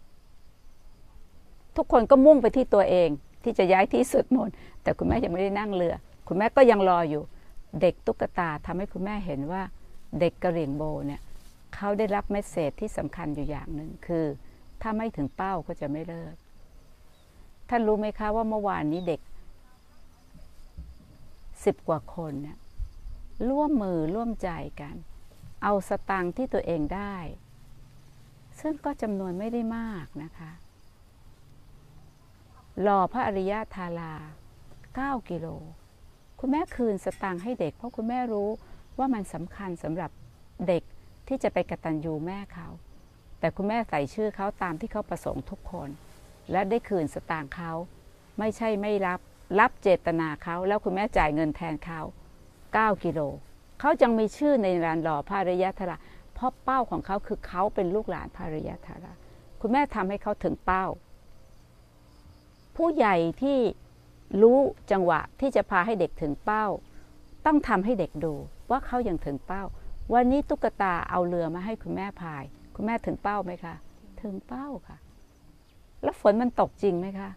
ทุกคนก็มุ่งไปที่ตัวเองที่จะย้ายที่สวดมนต์แต่คุณแม่ยังไม่ได้นั่งเรือคุณแม่ก็ยังรออยู่เด็กตุ๊กตาทำให้คุณแม่เห็นว่าเด็กกะเหรี่ยงโบเนี่ยเขาได้รับเมสเสจที่สำคัญอยู่อย่างหนึ่งคือถ้าไม่ถึงเป้าก็จะไม่เลิกท่านรู้ไหมคะว่าเมื่อวานนี้เด็กสิบกว่าคนเนี่ยร่วมมือร่วมใจกันเอาสตางค์ที่ตัวเองได้ซึ่งก็จำนวนไม่ได้มากนะคะรอพระอริยธาราเก้ากิโลคุณแม่คืนสตางค์ให้เด็กเพราะคุณแม่รู้ว่ามันสำคัญสำหรับเด็กที่จะไปกตัญญูแม่เขาแต่คุณแม่ใส่ชื่อเขาตามที่เขาประสงค์ทุกคนและได้คืนสตางค์เขาไม่ใช่ไม่รับรับเจตนาเขาแล้วคุณแม่จ่ายเงินแทนเขาเก้ากิโลเขายังมีชื่อในรานหล่อพระอริยธาราเพราะเป้าของเขาคือเขาเป็นลูกหลานพระอริยธาราคุณแม่ทำให้เขาถึงเป้าผู้ใหญ่ที่รู้จังหวะที่จะพาให้เด็กถึงเป้าต้องทำให้เด็กดูว่าเขายังถึงเป้าวันนี้ตุ๊กตาเอาเรือมาให้คุณแม่พายคุณแม่ถึงเป้าไหมคะถึงเป้าค่ะแล้วฝนมันตกจริงไหมคะ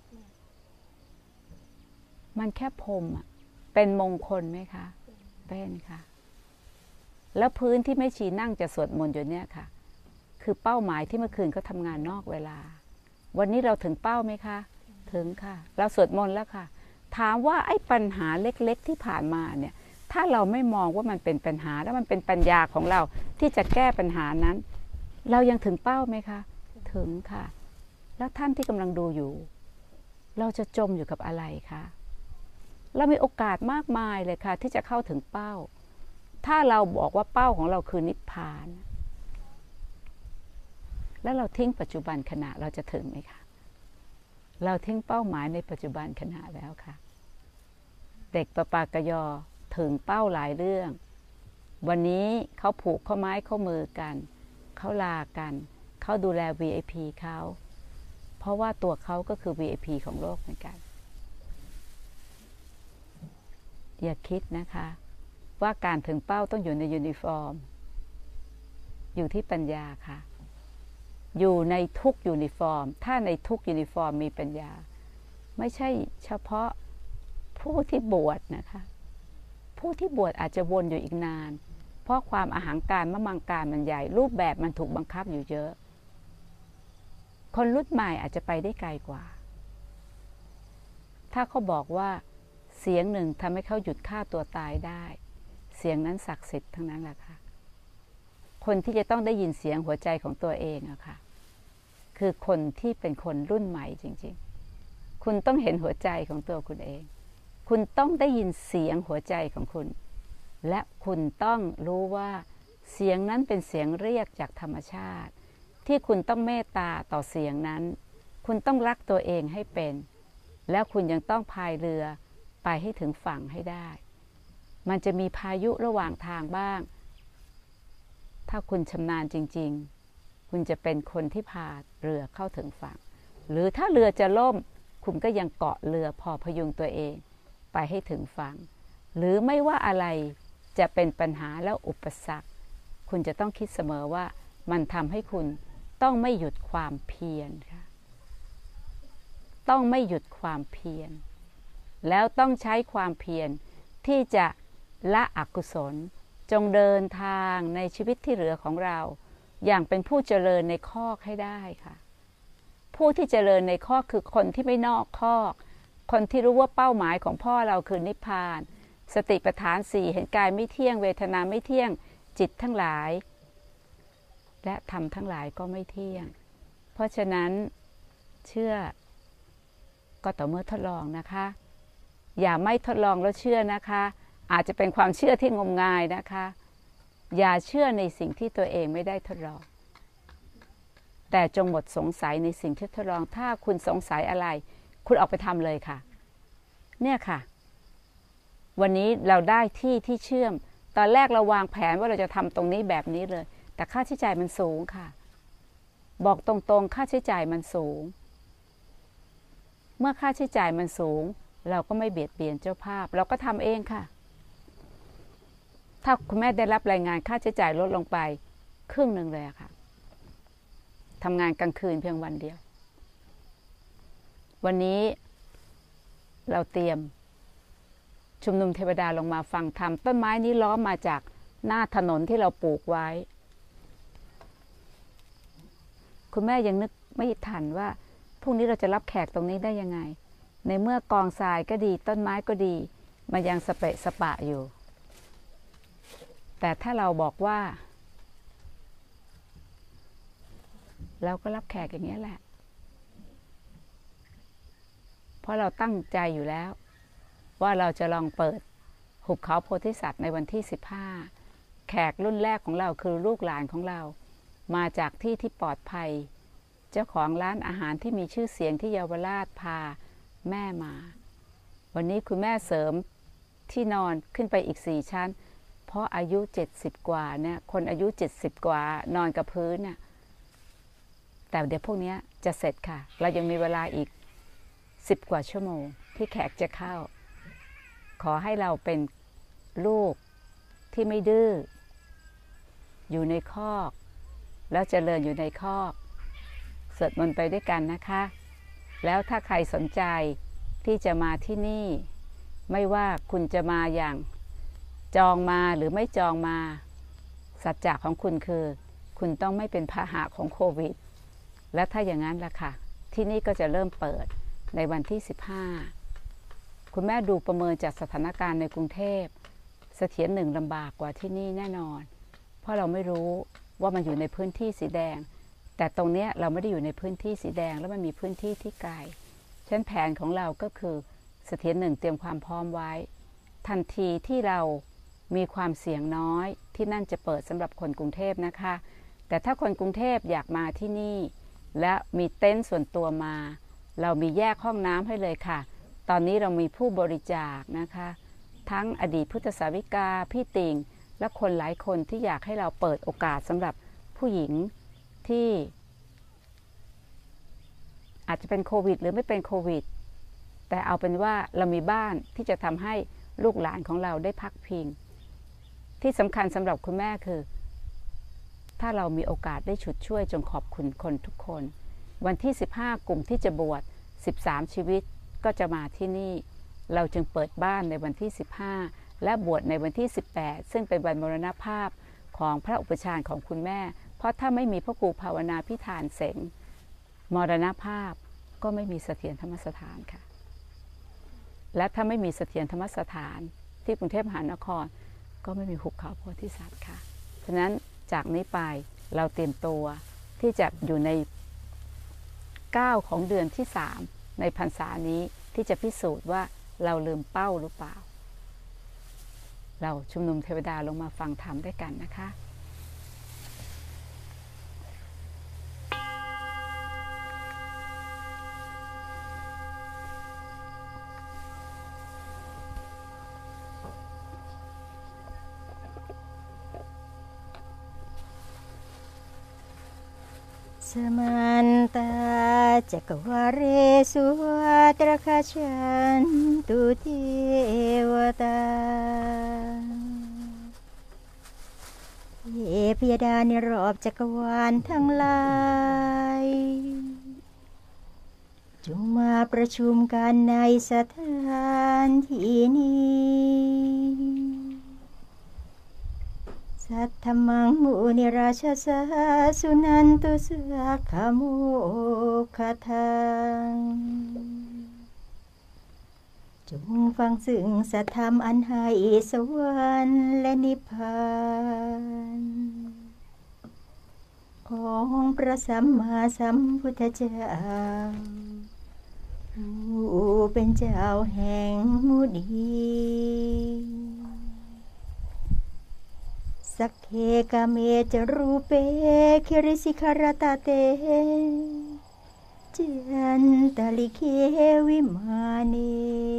มันแค่พรมอ่ะเป็นมงคลไหมคะเป็นค่ะแล้วพื้นที่แม่ชีนั่งจะสวดมนต์อยู่เนี่ยค่ะคือเป้าหมายที่เมื่อคืนเขาทำงานนอกเวลาวันนี้เราถึงเป้าไหมคะถึงค่ะเราสวดมนต์แล้วค่ะถามว่าไอ้ปัญหาเล็กๆที่ผ่านมาเนี่ยถ้าเราไม่มองว่ามันเป็นปัญหาแล้วมันเป็นปัญญาของเราที่จะแก้ปัญหานั้นเรายังถึงเป้าไหมคะถึงค่ะแล้วท่านที่กำลังดูอยู่เราจะจมอยู่กับอะไรคะเรามีโอกาสมากมายเลยค่ะที่จะเข้าถึงเป้าถ้าเราบอกว่าเป้าของเราคือนิพพานแล้วเราทิ้งปัจจุบันขณะเราจะถึงไหมคะเราทิ้งเป้าหมายในปัจจุบันขณะแล้วค่ะเด็กประปากยอถึงเป้าหลายเรื่องวันนี้เขาผูกข้อไม้ข้อมือกันเขาลากันเขาดูแล วี ไอ พี เขาเพราะว่าตัวเขาก็คือ วี ไอ พี ของโลกเหมือนกันอย่าคิดนะคะว่าการถึงเป้าต้องอยู่ในยูนิฟอร์มอยู่ที่ปัญญาค่ะอยู่ในทุกยูนิฟอร์มถ้าในทุกยูนิฟอร์มมีปัญญาไม่ใช่เฉพาะผู้ที่บวชนะคะผู้ที่บวชอาจจะวนอยู่อีกนานเพราะความอหังการมะมังการมันใหญ่รูปแบบมันถูกบังคับอยู่เยอะคนรุ่นใหม่อาจจะไปได้ไกลกว่าถ้าเขาบอกว่าเสียงหนึ่งทำให้เขาหยุดฆ่าตัวตายได้เสียงนั้นศักดิ์สิทธิ์ทั้งนั้นแหละค่ะคนที่จะต้องได้ยินเสียงหัวใจของตัวเองอะค่ะคือคนที่เป็นคนรุ่นใหม่จริงๆคุณต้องเห็นหัวใจของตัวคุณเองคุณต้องได้ยินเสียงหัวใจของคุณและคุณต้องรู้ว่าเสียงนั้นเป็นเสียงเรียกจากธรรมชาติที่คุณต้องเมตตาต่อเสียงนั้นคุณต้องรักตัวเองให้เป็นแล้วคุณยังต้องพายเรือไปให้ถึงฝั่งให้ได้มันจะมีพายุระหว่างทางบ้างถ้าคุณชำนาญจริงๆคุณจะเป็นคนที่พาเรือเข้าถึงฝั่งหรือถ้าเรือจะล่มคุณก็ยังเกาะเรือพอพยุงตัวเองไปให้ถึงฝั่งหรือไม่ว่าอะไรจะเป็นปัญหาแล้วอุปสรรคคุณจะต้องคิดเสมอว่ามันทำให้คุณต้องไม่หยุดความเพียรค่ะต้องไม่หยุดความเพียรแล้วต้องใช้ความเพียรที่จะละอกุศลจงเดินทางในชีวิตที่เหลือของเราอย่างเป็นผู้เจริญในคอกให้ได้ค่ะผู้ที่เจริญในคอกคือคนที่ไม่นอกคอกคนที่รู้ว่าเป้าหมายของพ่อเราคือนิพพานสติปัฏฐานสี่เห็นกายไม่เที่ยงเวทนาไม่เที่ยงจิตทั้งหลายและธรรมทั้งหลายก็ไม่เที่ยงเพราะฉะนั้นเชื่อก็ต่อเมื่อทดลองนะคะอย่าไม่ทดลองแล้วเชื่อนะคะอาจจะเป็นความเชื่อที่งมงายนะคะอย่าเชื่อในสิ่งที่ตัวเองไม่ได้ทดลองแต่จงหมดสงสัยในสิ่งที่ทดลองถ้าคุณสงสัยอะไรคุณออกไปทำเลยค่ะเนี่ยค่ะวันนี้เราได้ที่ที่เชื่อมตอนแรกเราวางแผนว่าเราจะทำตรงนี้แบบนี้เลยแต่ค่าใช้จ่ายมันสูงค่ะบอกตรงๆค่าใช้จ่ายมันสูงเมื่อค่าใช้จ่ายมันสูงเราก็ไม่เบียดเบียนเจ้าภาพเราก็ทำเองค่ะถ้าคุณแม่ได้รับรายงานค่าใช้จ่ายลดลงไปครึ่งหนึ่งเลยค่ะทำงานกลางคืนเพียงวันเดียววันนี้เราเตรียมชุมนุมเทวดาลงมาฟังธรรมต้นไม้นี้ล้อมมาจากหน้าถนนที่เราปลูกไว้คุณแม่ยังนึกไม่ทันว่าพรุ่งนี้เราจะรับแขกตรงนี้ได้ยังไงในเมื่อกองทรายก็ดีต้นไม้ก็ดีมันยังสเปะสปะอยู่แต่ถ้าเราบอกว่าเราก็รับแขกอย่างนี้แหละเพราะเราตั้งใจอยู่แล้วว่าเราจะลองเปิดหุบเขาโพธิสัตว์ในวันที่สิบห้าแขกรุ่นแรกของเราคือลูกหลานของเรามาจากที่ที่ปลอดภัยเจ้าของร้านอาหารที่มีชื่อเสียงที่เยาวราชพาแม่มาวันนี้คุณแม่เสริมที่นอนขึ้นไปอีกสี่ชั้นเพราะอายุเจ็ดสิบกว่าเนี่ยคนอายุเจ็ดสิบกว่านอนกับพื้นน่ะแต่เดี๋ยวพวกนี้จะเสร็จค่ะเรายังมีเวลาอีกสิบกว่าชั่วโมงที่แขกจะเข้าขอให้เราเป็นลูกที่ไม่ดื้ออยู่ในคอกแล้วเจริญอยู่ในคอกสวดมนต์ไปด้วยกันนะคะแล้วถ้าใครสนใจที่จะมาที่นี่ไม่ว่าคุณจะมาอย่างจองมาหรือไม่จองมาสัจจะของคุณคือคุณต้องไม่เป็นพาหะของโควิดและถ้าอย่างนั้นล่ะค่ะที่นี่ก็จะเริ่มเปิดในวันที่สิบห้าคุณแม่ดูประเมินจากสถานการณ์ในกรุงเทพเสถียรหนึ่งลำบากกว่าที่นี่แน่นอนเพราะเราไม่รู้ว่ามันอยู่ในพื้นที่สีแดงแต่ตรงนี้เราไม่ได้อยู่ในพื้นที่สีแดงแล้วมันมีพื้นที่ที่ไกลฉะนั้นแผนของเราก็คือเสถียรหนึ่งเตรียมความพร้อมไว้ทันทีที่เรามีความเสี่ยงน้อยที่นั่นจะเปิดสำหรับคนกรุงเทพนะคะแต่ถ้าคนกรุงเทพอยากมาที่นี่และมีเต็นท์ส่วนตัวมาเรามีแยกห้องน้ำให้เลยค่ะตอนนี้เรามีผู้บริจาคนะคะทั้งอดีตพุทธสาวิกาพี่ติ่งและคนหลายคนที่อยากให้เราเปิดโอกาสสำหรับผู้หญิงที่อาจจะเป็นโควิดหรือไม่เป็นโควิดแต่เอาเป็นว่าเรามีบ้านที่จะทำให้ลูกหลานของเราได้พักพิงที่สำคัญสำหรับคุณแม่คือถ้าเรามีโอกาสได้ฉุดช่วยจงขอบคุณคนทุกคนวันที่สิบห้ากลุ่มที่จะบวชสิบสามชีวิตก็จะมาที่นี่เราจึงเปิดบ้านในวันที่สิบห้าและบวชในวันที่สิบแปดซึ่งเป็นวันมรณภาพของพระอุปชฌาย์ของคุณแม่เพราะถ้าไม่มีพระครูภาวนาพิธานเสงมรณภาพก็ไม่มีเสถียรธรรมสถานค่ะและถ้าไม่มีเสถียรธรรมสถานที่กรุงเทพมหานครก็ไม่มีหุบเขาโพธิสัตว์ค่ะฉะนั้นจากนี้ไปเราเตรียมตัวที่จะอยู่ในก้าวของเดือนที่สามในพรรษานี้ที่จะพิสูจน์ว่าเราลืมเป้าหรือเปล่าเราชุมนุมเทวดาลงมาฟังธรรมด้วยกันนะคะสมันตาจักวาเรสุวัตรคชันตุเทวตาเอพยดาในรอบจักรวาลทั้งหลายจงมาประชุมกันในสถานที่นี้สัทธมังมุนิราชสาสุนันตุสะขโมคทังจงฟังซึ่งสัทธรรมอันให้สวรรค์และนิพพานของพระสัมมาสัมพุทธเจ้าผู้เป็นเจ้าแห่งมุนีสักเคกาเมจรูเปคิริสิคารตาเตจันตลิเควิมานี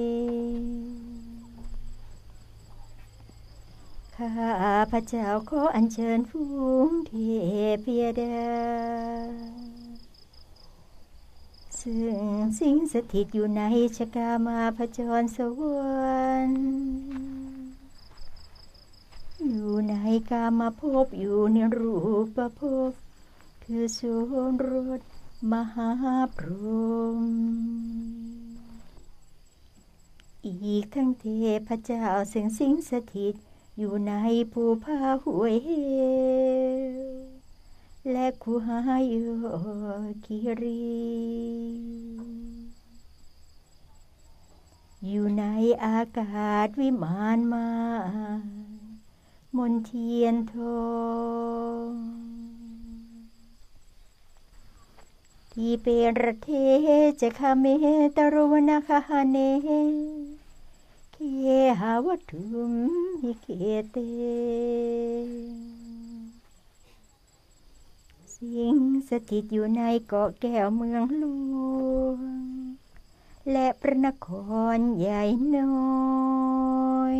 ข้าพระเจ้าขออัญเชิญฝูงเทพยดาซึ่งสิงสถิตอยู่ในชกามาพจรสวรรค์อยู่ในกามภพอยู่ในรูปภพคือสุรสมหาพรหมอีกทั้งเทพเจ้าซึ่งสิงสถิตอยู่ในภูผาห้วยเหวและคูหาโยคิรีอยู่ในอากาศวิมานมามนเทียนทองที่เป็นระเทจะคาเมตรวนาคาเนเคหาวัตถุมหิเกเตสิงสถิตอยู่ในเกาะแก้วเมืองหลวงและพระนครใหญ่น้อย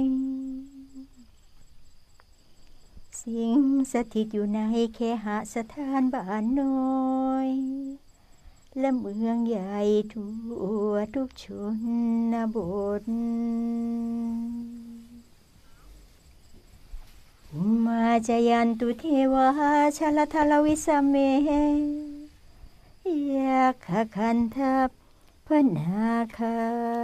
สิงสถิตอยู่ในเคหสถานบ้านน้อยและเมืองใหญ่ทั่วทุกชนบทมาจายันตุเทวาชลทลวิสเมยาคคันทัพพนาคา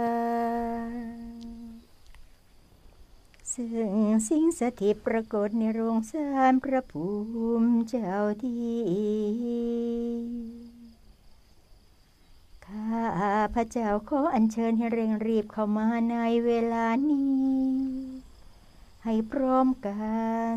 ซึ่งสิงสถิตปรากฏในโรงศาลพระภูมิเจ้าที่ข้าพระเจ้าขออัญเชิญให้เร่งรีบเข้ามาในเวลานี้ให้พร้อมกัน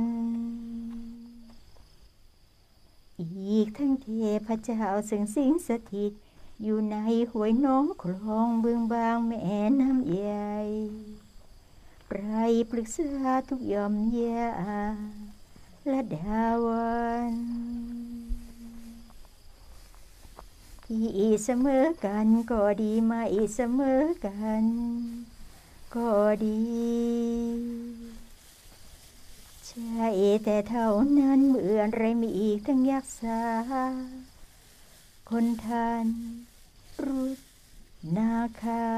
อีกทั้งเทพเจ้าซึ่งสิงสถิตอยู่ในห้วยน้องคลองบึงบางแม่น้ำใหญ่ไพรปรึกษาทุกยอมยาและดาวันที่เสมอกันก็ดีไม่เสมอกันก็ดีใช่แต่เท่านั้นเมื่อไรมีอีกทั้งยักษ์สาคนทันรุษนาคา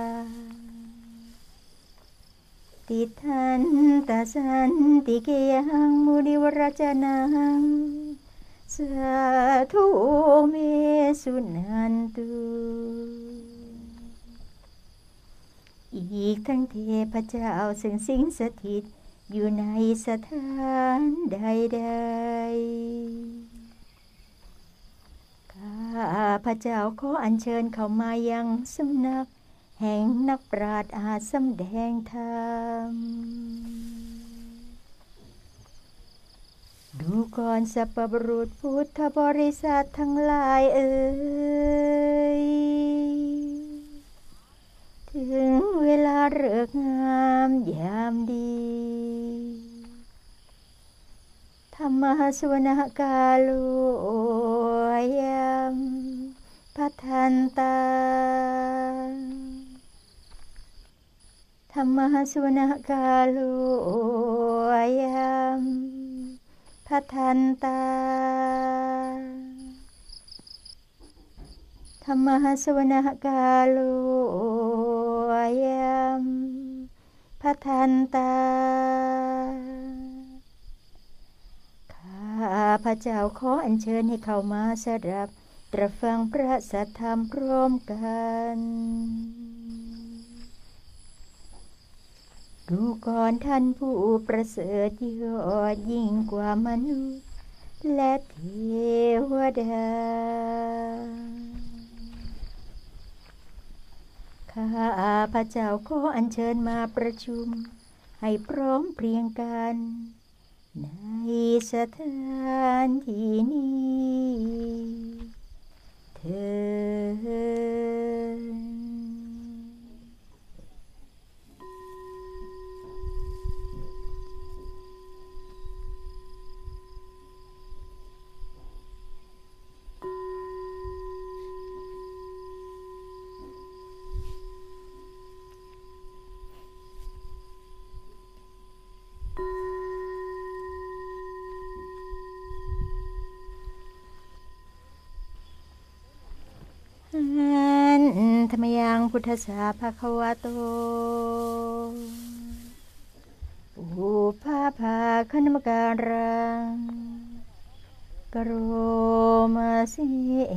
ติทันตาสันติเกยังมุนิวรจนังสาธุเมสุนันตุอีกทั้งเทพเจ้าซึ่งสิงสถิตอยู่ในสถานใดๆข้าพระเจ้าขออัญเชิญเข้ามายังสำนักแห่งนักปราชญ์อาจสำแดงธรรมดูก่อนสัพพบุรุษพุทธบริษัททั้งหลายเอ่ยถึงเวลากงามยามดีธรรมสวนกาโลยามพัทันตาธรรมสวนกาโลยามพัทันตาธรรมสวนกาโลยามพัทันตาข้าพระเจ้าขออัญเชิญให้เข้ามาสดับตรับฟังพระสัทธรรมพร้อมกันดูก่อนท่านผู้ประเสริฐยอดยิ่งกว่ามนุษย์และเทวดาข้าพระเจ้าขออัญเชิญมาประชุมให้พร้อมเพรียงกันในสถานที่นี้เถิดธรรมยังพุทธสาภาคะวะโตอุปาภาคณมการังกโรมาสิ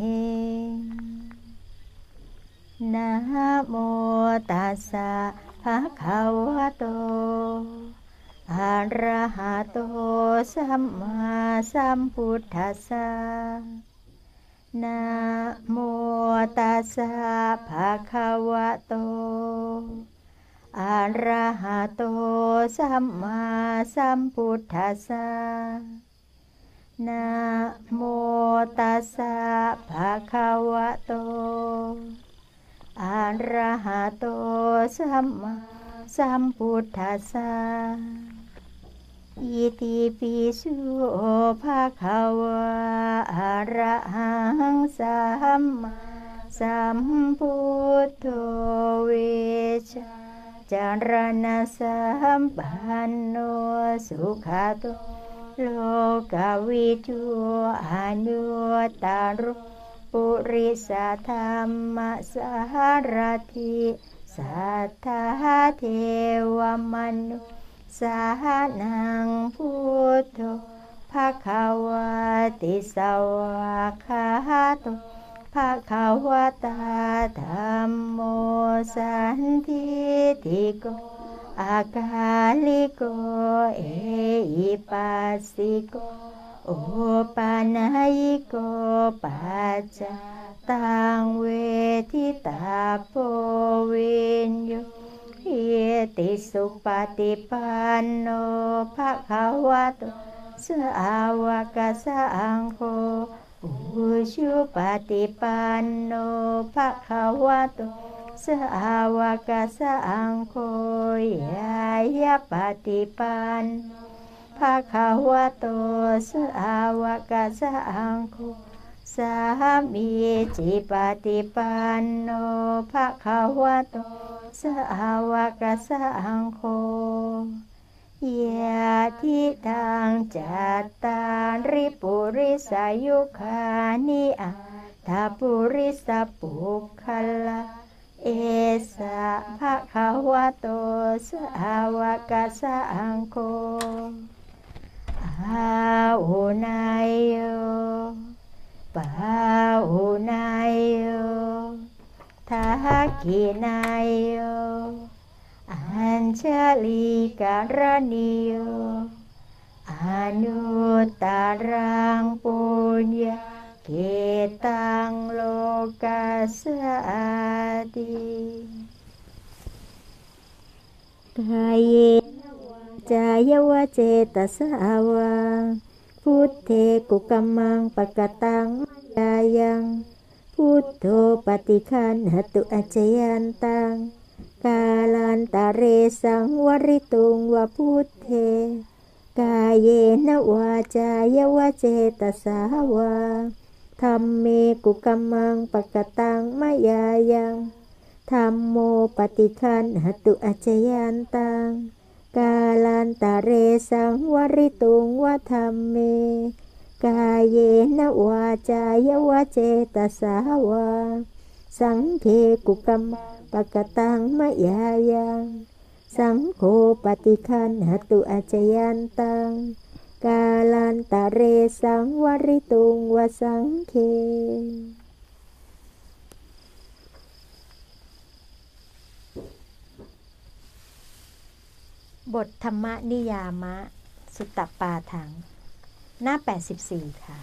นะโมตัสสะภะคะวะโตอะระหะโตสัมมาสัมพุทธัสสะนะโมตัสสะภะคะวะโตอะระหะโตสัมมาสัมพุทธัสสะนะโมตัสสะภะคะวะโตอะระหะโตสัมมาสัมพุทธัสสะอิติปิโสภะคะวะอะระหังสัมมาสัมพุทโธเวชจารณะสัมปันโนสุขโตโลกวิทูอนุตตรปุริสธรรมสารถิสัทธาเทวมนุสานังพุทโธภคะวะติสวากขาโตภคะวะตาธัมโมสันทิฏฐิโกอากาลิโกเอหิปัสสิโกโอปานายิโกปัจจตังเวทิตาโพวิญโยอิติสุปฏิปันโนภะคะวะโตสาวกสังโฆอุชุปฏิปันโนภะคะวะโตสาวกสังโฆยายะปฏิปันโนภะคะวะโตสาวกสังโฆสามีจิปฏิปันโนภะคะวะโตสาวกสังโฆยะทิตังจัตตาริปุริสายุคานิอัตถปุริสปุคคละ เอสะภะคะวะโตสาวกสังโฆอาหุนายโยปาหุนายโยทักขินายโยอัญชลีการณิโยอนุตตรังปุญญาเกตังโลกัสสติกายเยจายวะเจตสาวาพุทเทกุกัมมังปะกตังยายังพุทโธปฏิคันหตุอัจจยันตังกาลันตะเรสังวริตุงวพุทเทกายเยนะวาจายวเจตสาวาธัมเมกุกัมมังปะกตังมยายังธัมโมปฏิคันหตุอัจจยันตังกาลันตะเรสังวริตุงวธัมเมกายเยนะวาจายวเจตสาวาสังเคกุกัมมังปะกตังมยายังสังโฆปฏิคันหตุอัจจยันตังกาลันตะเรสังวริตุงวสังเคบทธรรมนิยามะสุตตปาถังหน้าแปดสิบสี่ค่ะ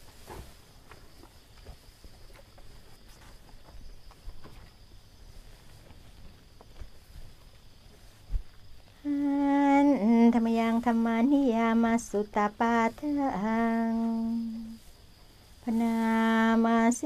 ธรรมยังธรรมานิยามาสุตตปาทังพนามาเส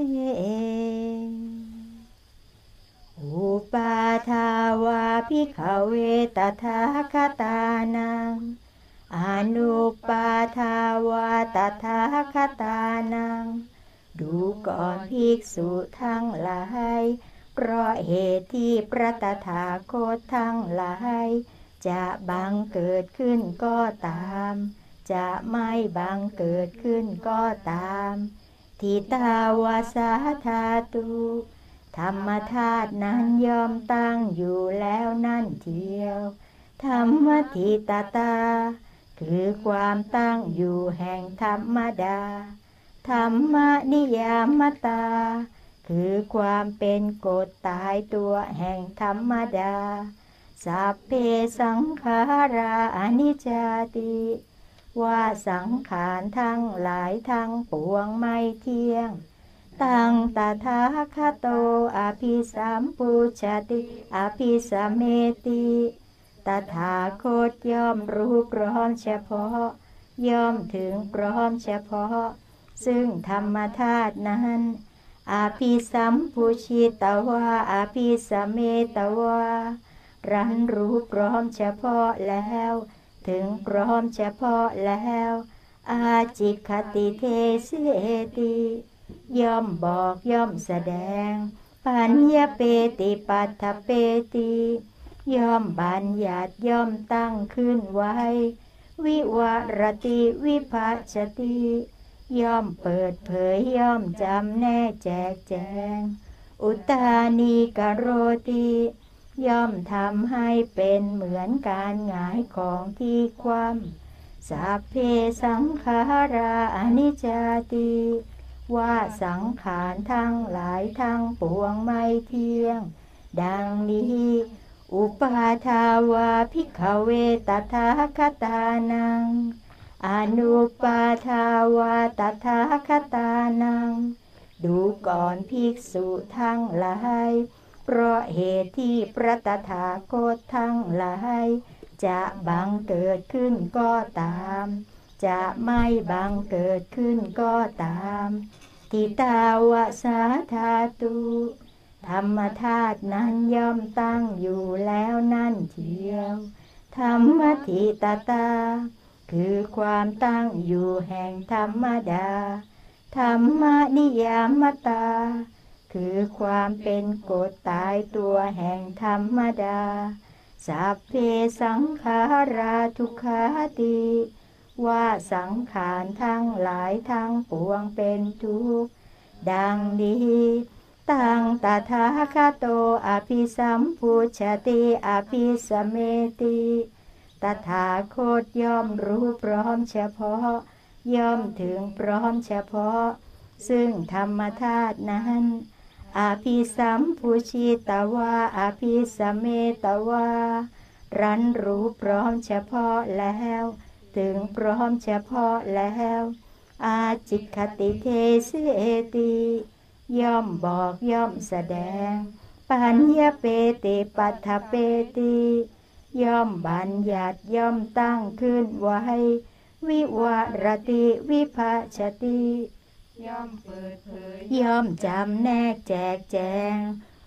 อุปาทาวาภิกขเวตถาคตานังอนุปาทาวาตถาคตานังดูก่อนภิกษุทั้งหลายเพราะเหตุที่พระตถาคตทั้งหลายจะบังเกิดขึ้นก็ตามจะไม่บังเกิดขึ้นก็ตามทิตาวาสาธาตุธรรมธาตุนั้นย่อมตั้งอยู่แล้วนั่นเทียวธรรมทิตตาคือความตั้งอยู่แห่งธรรมดาธรรมนิยามตาคือความเป็นกฎตายตัวแห่งธรรมดาสัพเพสังขาราอนิจจติว่าสังขารทั้งหลายทั้งปวงไม่เที่ยงตังตถาคโตอภิสัมปุชติอภิสัมเมติตถาคตย่อมรู้พร้อมเฉพาะย่อมถึงพร้อมเฉพาะซึ่งธรรมธาตุนั้นอภิสัมปุชิตวาอภิสัมเมตวารันรู้พร้อมเฉพาะแล้วถึงพร้อมเฉพาะแล้วอาจิคติเทเสติย่อมบอกย่อมแสดงปัญญเปติปัฏฐเปติย่อมบัญญัติย่อมตั้งขึ้นไว้วิวรติวิภัชชติย่อมเปิดเผยย่อมจำแนกแจกแจงอุตานีกโรติย่อมทำให้เป็นเหมือนการหงายของที่คว่ำสัพเพสังขาราอนิจจติว่าสังขารทั้งหลายทั้งปวงไม่เที่ยงดังนี้อุปาทาวาภิกขเวตถาคตานังอนุปาทาวาตถาคตานังดูก่อนภิกษุทั้งหลายเพราะเหตุที่พระตถาคตทั้งหลายจะบังเกิดขึ้นก็ตามจะไม่บังเกิดขึ้นก็ตามทิตาวาสาธาตุธรรมธาตุนั้นย่อมตั้งอยู่แล้วนั่นเทียวธรรมทิตตาคือความตั้งอยู่แห่งธรรมดาธรรมนิยามตาคือความเป็นกฎตายตัวแห่งธรรมดาสัพเพสังขาราทุกขาติว่าสังขารทั้งหลายทั้งปวงเป็นทุกข์ดังนี้ตังตถาคโตอภิสัมพุชติอภิสัมเมติตถาคตย่อมรู้พร้อมเฉพาะย่อมถึงพร้อมเฉพาะซึ่งธรรมธาตุนั้นอภิสัมพุชิตวาอภิสัมเมตวารันรู้พร้อมเฉพาะแล้วถึงพร้อมเฉพาะแล้วอาจิคติเทเสติย่อมบอกย่อมแสดงปัญญเปติปัฏฐเปติย่อมบัญญัติย่อมตั้งขึ้นไว้วิวรติวิภัชชติย่อมเปิดเผยย่อมจำแนกแจกแจง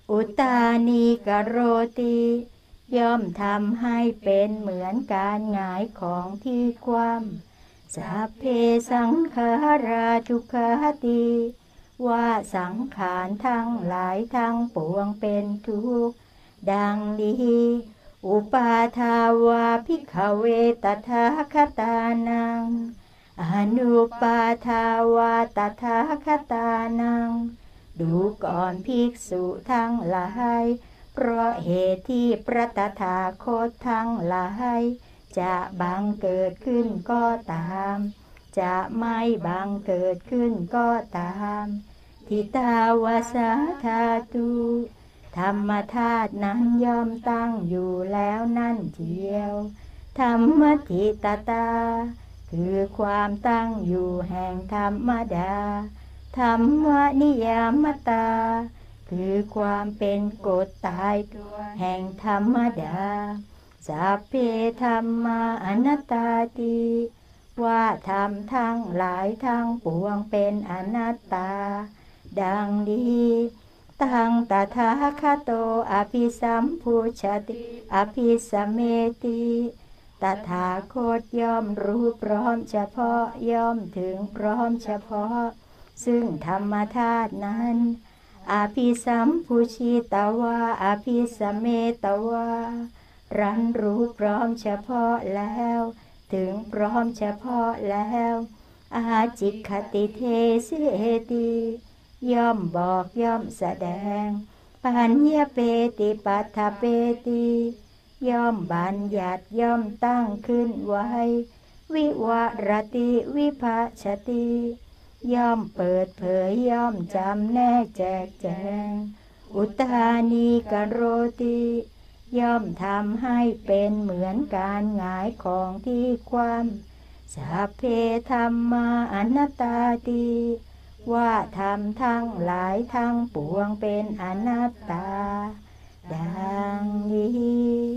อุตานีกโรติย่อมทำให้เป็นเหมือนการหงายของที่คว่ำสัพเพสังขาราทุกขาติว่าสังขารทั้งหลายทั้งปวงเป็นทุกข์ดังนี้อุปาทาวาภิกขเวตถาคตานังอนุปาทาวาตถาคตานังดูก่อนภิกษุทั้งหลายเพราะเหตุที่พระตถาคตทั้งหลายจะบังเกิดขึ้นก็ตามจะไม่บังเกิดขึ้นก็ตามทิตาวาสาธาตุธรรมธาตุนั้นย่อมตั้งอยู่แล้วนั่นเทียวธรรมทิตตาคือความตั้งอยู่แห่งธรรมดาธรรมนิยามตาคือความเป็นกฎตายตัวแห่งธรรมดาสัพเพธัมมาอนัตตาติว่าธรรมทั้งหลายทั้งปวงเป็นอนัตตาดังนี้ตังตถาคโตอภิสัมพุชติอภิสเมติตถาคตย่อมรู้พร้อมเฉพาะย่อมถึงพร้อมเฉพาะซึ่งธรรมธาตุนั้นอภิสัมพุชิตวาอภิสเมตวารันรู้พร้อมเฉพาะแล้วถึงพร้อมเฉพาะแล้วอาจิคติเทเสติย่อมบอกย่อมแสดงปัญญเปติปัฏฐเปติย่อมบัญญัติย่อมตั้งขึ้นไว้วิวรติวิภัชชติย่อมเปิดเผยย่อมจำแนกแจกแจงอุตานีกโรติย่อมทำให้เป็นเหมือนการหงายของที่คว่ำสัพเพธัมมาอนัตตาติว่าธรรมทั้งหลายทั้งปวงเป็นอนัตตาดังนี้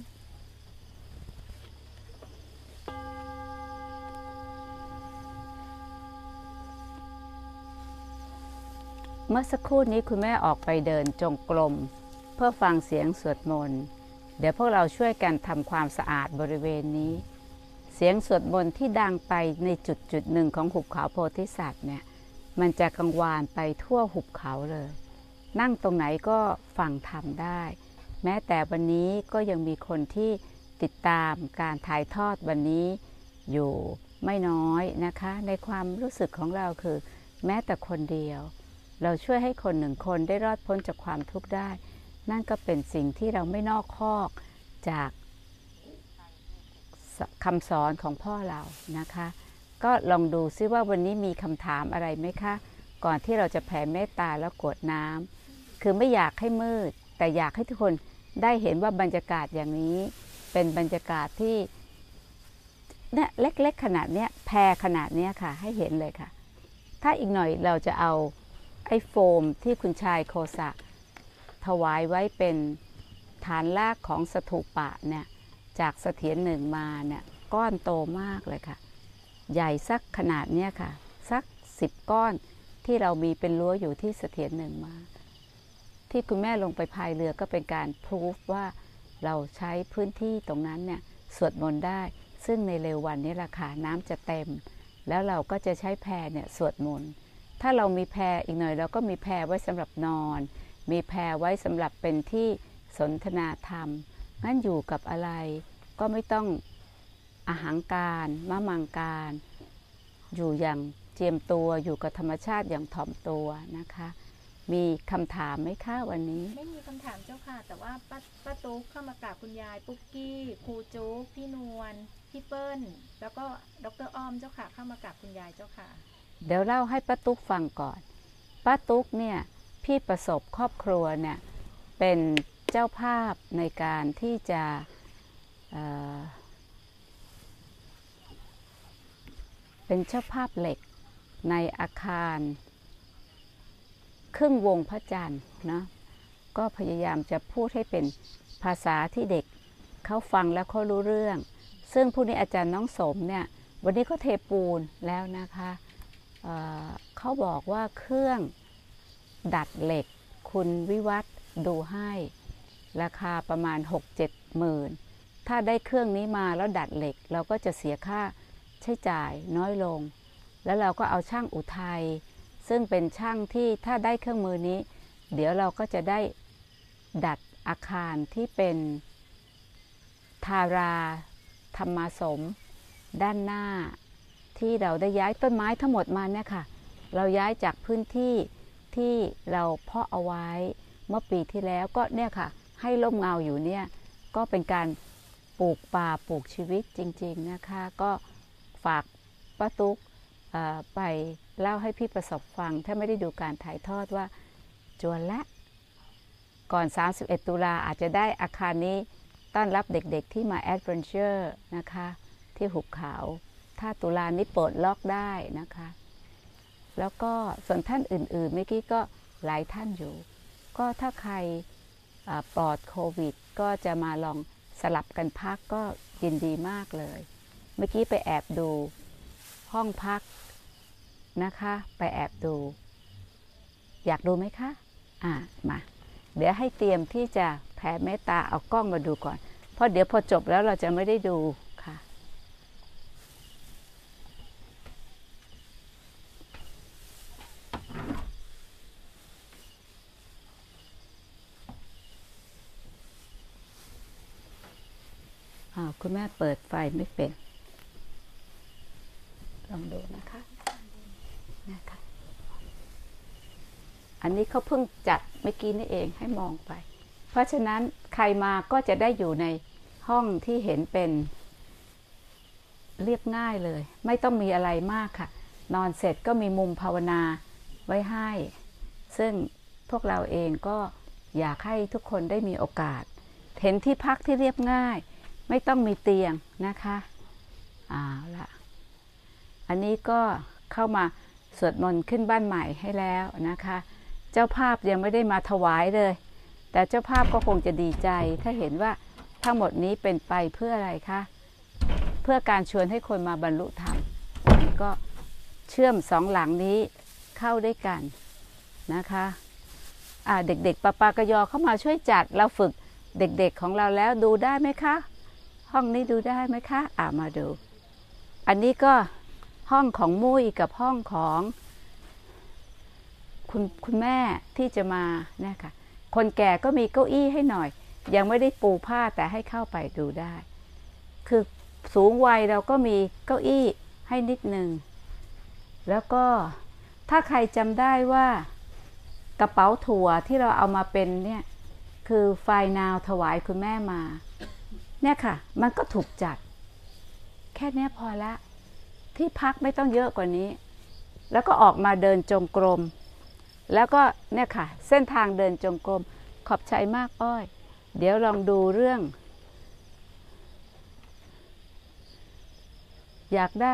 เมื่อสักครู่นี้คุณแม่ออกไปเดินจงกรมเพื่อฟังเสียงสวดมนต์เดี๋ยวพวกเราช่วยกันทำความสะอาดบริเวณนี้เสียงสวดมนต์ที่ดังไปในจุดจุดหนึ่งของหุบเขาโพธิสัตว์เนี่ยมันจะกังวานไปทั่วหุบเขาเลยนั่งตรงไหนก็ฟังธรรมได้แม้แต่วันนี้ก็ยังมีคนที่ติดตามการถ่ายทอดวันนี้อยู่ไม่น้อยนะคะในความรู้สึกของเราคือแม้แต่คนเดียวเราช่วยให้คนหนึ่งคนได้รอดพ้นจากความทุกข์ได้นั่นก็เป็นสิ่งที่เราไม่นอกคอกจากคำสอนของพ่อเรานะคะก็ลองดูซิว่าวันนี้มีคำถามอะไรไหมคะก่อนที่เราจะแผ่เมตตาแล้วกรวดน้ำคือไม่อยากให้มืดแต่อยากให้ทุกคนได้เห็นว่าบรรยากาศอย่างนี้เป็นบรรยากาศที่เนี่ยเล็กๆขนาดเนี้ยแพรขนาดเนี้ยค่ะให้เห็นเลยค่ะถ้าอีกหน่อยเราจะเอาไอ้โฟมที่คุณชายโคสะถวายไว้เป็นฐานรากของสถูปะเนี่ยจากเสถียรหนึ่งมาเนี่ยก้อนโตมากเลยค่ะใหญ่สักขนาดเนี้ยค่ะสักสิบก้อนที่เรามีเป็นรั้วอยู่ที่เสถียรหนึ่งมาที่คุณแม่ลงไปพายเรือก็เป็นการพิสูจว่าเราใช้พื้นที่ตรงนั้นเนี่ยสวดมนต์ได้ซึ่งในเร็ววันนี้ราคาน้ำจะเต็มแล้วเราก็จะใช้แพเนี่ยสวดมนต์ถ้าเรามีแพอีกหน่อยเราก็มีแพไว้สำหรับนอนมีแพไว้สำหรับเป็นที่สนทนาธรรมงั้นอยู่กับอะไรก็ไม่ต้องอาหังการมะมังการอยู่อย่างเจียมตัวอยู่กับธรรมชาติอย่างถ่อมตัวนะคะมีคำถามไหมคะวันนี้ไม่มีคำถามเจ้าค่ะแต่ว่าป้าป้าตุ๊กเข้ามากราบคุณยายปุ๊กกี้ครูจุ๊กพี่นวลพี่เปิ้ลแล้วก็ดร.อ้อมเจ้าค่ะเข้ามากราบคุณยายเจ้าค่ะเดี๋ยวเล่าให้ป้าตุ๊กฟังก่อนป้าตุ๊กเนี่ยพี่ประสบครอบครัวเนี่ยเป็นเจ้าภาพในการที่จะเอ่อเป็นเจ้าภาพเหล็กในอาคารครึ่งวงพระจันทร์นะก็พยายามจะพูดให้เป็นภาษาที่เด็กเขาฟังแล้วเขารู้เรื่องซึ่งผู้นี้อาจารย์น้องสมเนี่ยวันนี้ก็เทปูนแล้วนะคะเอ่อเขาบอกว่าเครื่องดัดเหล็กคุณวิวัฒน์ดูให้ราคาประมาณ หกเจ็ด หมื่นถ้าได้เครื่องนี้มาแล้วดัดเหล็กเราก็จะเสียค่าใช้จ่ายน้อยลงแล้วเราก็เอาช่างอุทัยซึ่งเป็นช่างที่ถ้าได้เครื่องมือนี้เดี๋ยวเราก็จะได้ดัดอาคารที่เป็นทาราธรรมสมด้านหน้าที่เราได้ย้ายต้นไม้ทั้งหมดมาเนี่ยค่ะเราย้ายจากพื้นที่ที่เราเพาะเอาไว้เมื่อปีที่แล้วก็เนี่ยค่ะให้ร่มเงาอยู่เนี่ยก็เป็นการปลูกป่าปลูกชีวิตจริงๆนะคะก็ฝากป้าตุ๊กไปเล่าให้พี่ประสบฟังถ้าไม่ได้ดูการถ่ายทอดว่าจวนละก่อนสามสิบเอ็ดตุลาอาจจะได้อาคารนี้ต้อนรับเด็กๆที่มาแอดเวนเจอร์นะคะที่หุบเขาถ้าตุลานี้เปิดล็อกได้นะคะแล้วก็ส่วนท่านอื่นๆเมื่อกี้ก็หลายท่านอยู่ก็ถ้าใครปลอดโควิดก็จะมาลองสลับกันพักก็ยินดีมากเลยเมื่อกี้ไปแอบดูห้องพักนะคะไปแอบดูอยากดูไหมคะอ่ามาเดี๋ยวให้เตรียมที่จะแผ่เมตตาเอากล้องมาดูก่อนเพราะเดี๋ยวพอจบแล้วเราจะไม่ได้ดูค่ะคุณแม่เปิดไฟไม่เป็นลองดูนะคะนะคะอันนี้เขาเพิ่งจัดเมื่อกี้นี่เองให้มองไปเพราะฉะนั้นใครมาก็จะได้อยู่ในห้องที่เห็นเป็นเรียบง่ายเลยไม่ต้องมีอะไรมากค่ะนอนเสร็จก็มีมุมภาวนาไว้ให้ซึ่งพวกเราเองก็อยากให้ทุกคนได้มีโอกาสเห็นที่พักที่เรียบง่ายไม่ต้องมีเตียงนะคะเอาละอันนี้ก็เข้ามาสวดมนต์ขึ้นบ้านใหม่ให้แล้วนะคะเจ้าภาพยังไม่ได้มาถวายเลยแต่เจ้าภาพก็คงจะดีใจถ้าเห็นว่าทั้งหมดนี้เป็นไปเพื่ออะไรคะเพื่อการชวนให้คนมาบรรลุธรรมก็เชื่อมสองหลังนี้เข้าด้วยกันนะคะอ่าเด็กๆปะปากยอเข้ามาช่วยจัดเราฝึกเด็กๆของเราแล้วดูได้ไหมคะห้องนี้ดูได้ไหมคะอ่ามาดูอันนี้ก็ห้องของมุ้ยกับห้องของคุณคุณแม่ที่จะมาเนี่ยค่ะคนแก่ก็มีเก้าอี้ให้หน่อยยังไม่ได้ปูผ้าแต่ให้เข้าไปดูได้คือสูงวัยเราก็มีเก้าอี้ให้นิดนึงแล้วก็ถ้าใครจำได้ว่ากระเป๋าถั่วที่เราเอามาเป็นเนี่ยคือไฟนาวถวายคุณแม่มาเนี่ยค่ะมันก็ถูกจัดแค่นี้พอละที่พักไม่ต้องเยอะกว่านี้แล้วก็ออกมาเดินจงกรมแล้วก็เนี่ยค่ะเส้นทางเดินจงกรมขอบใจมากอ้อยเดี๋ยวลองดูเรื่องอยากได้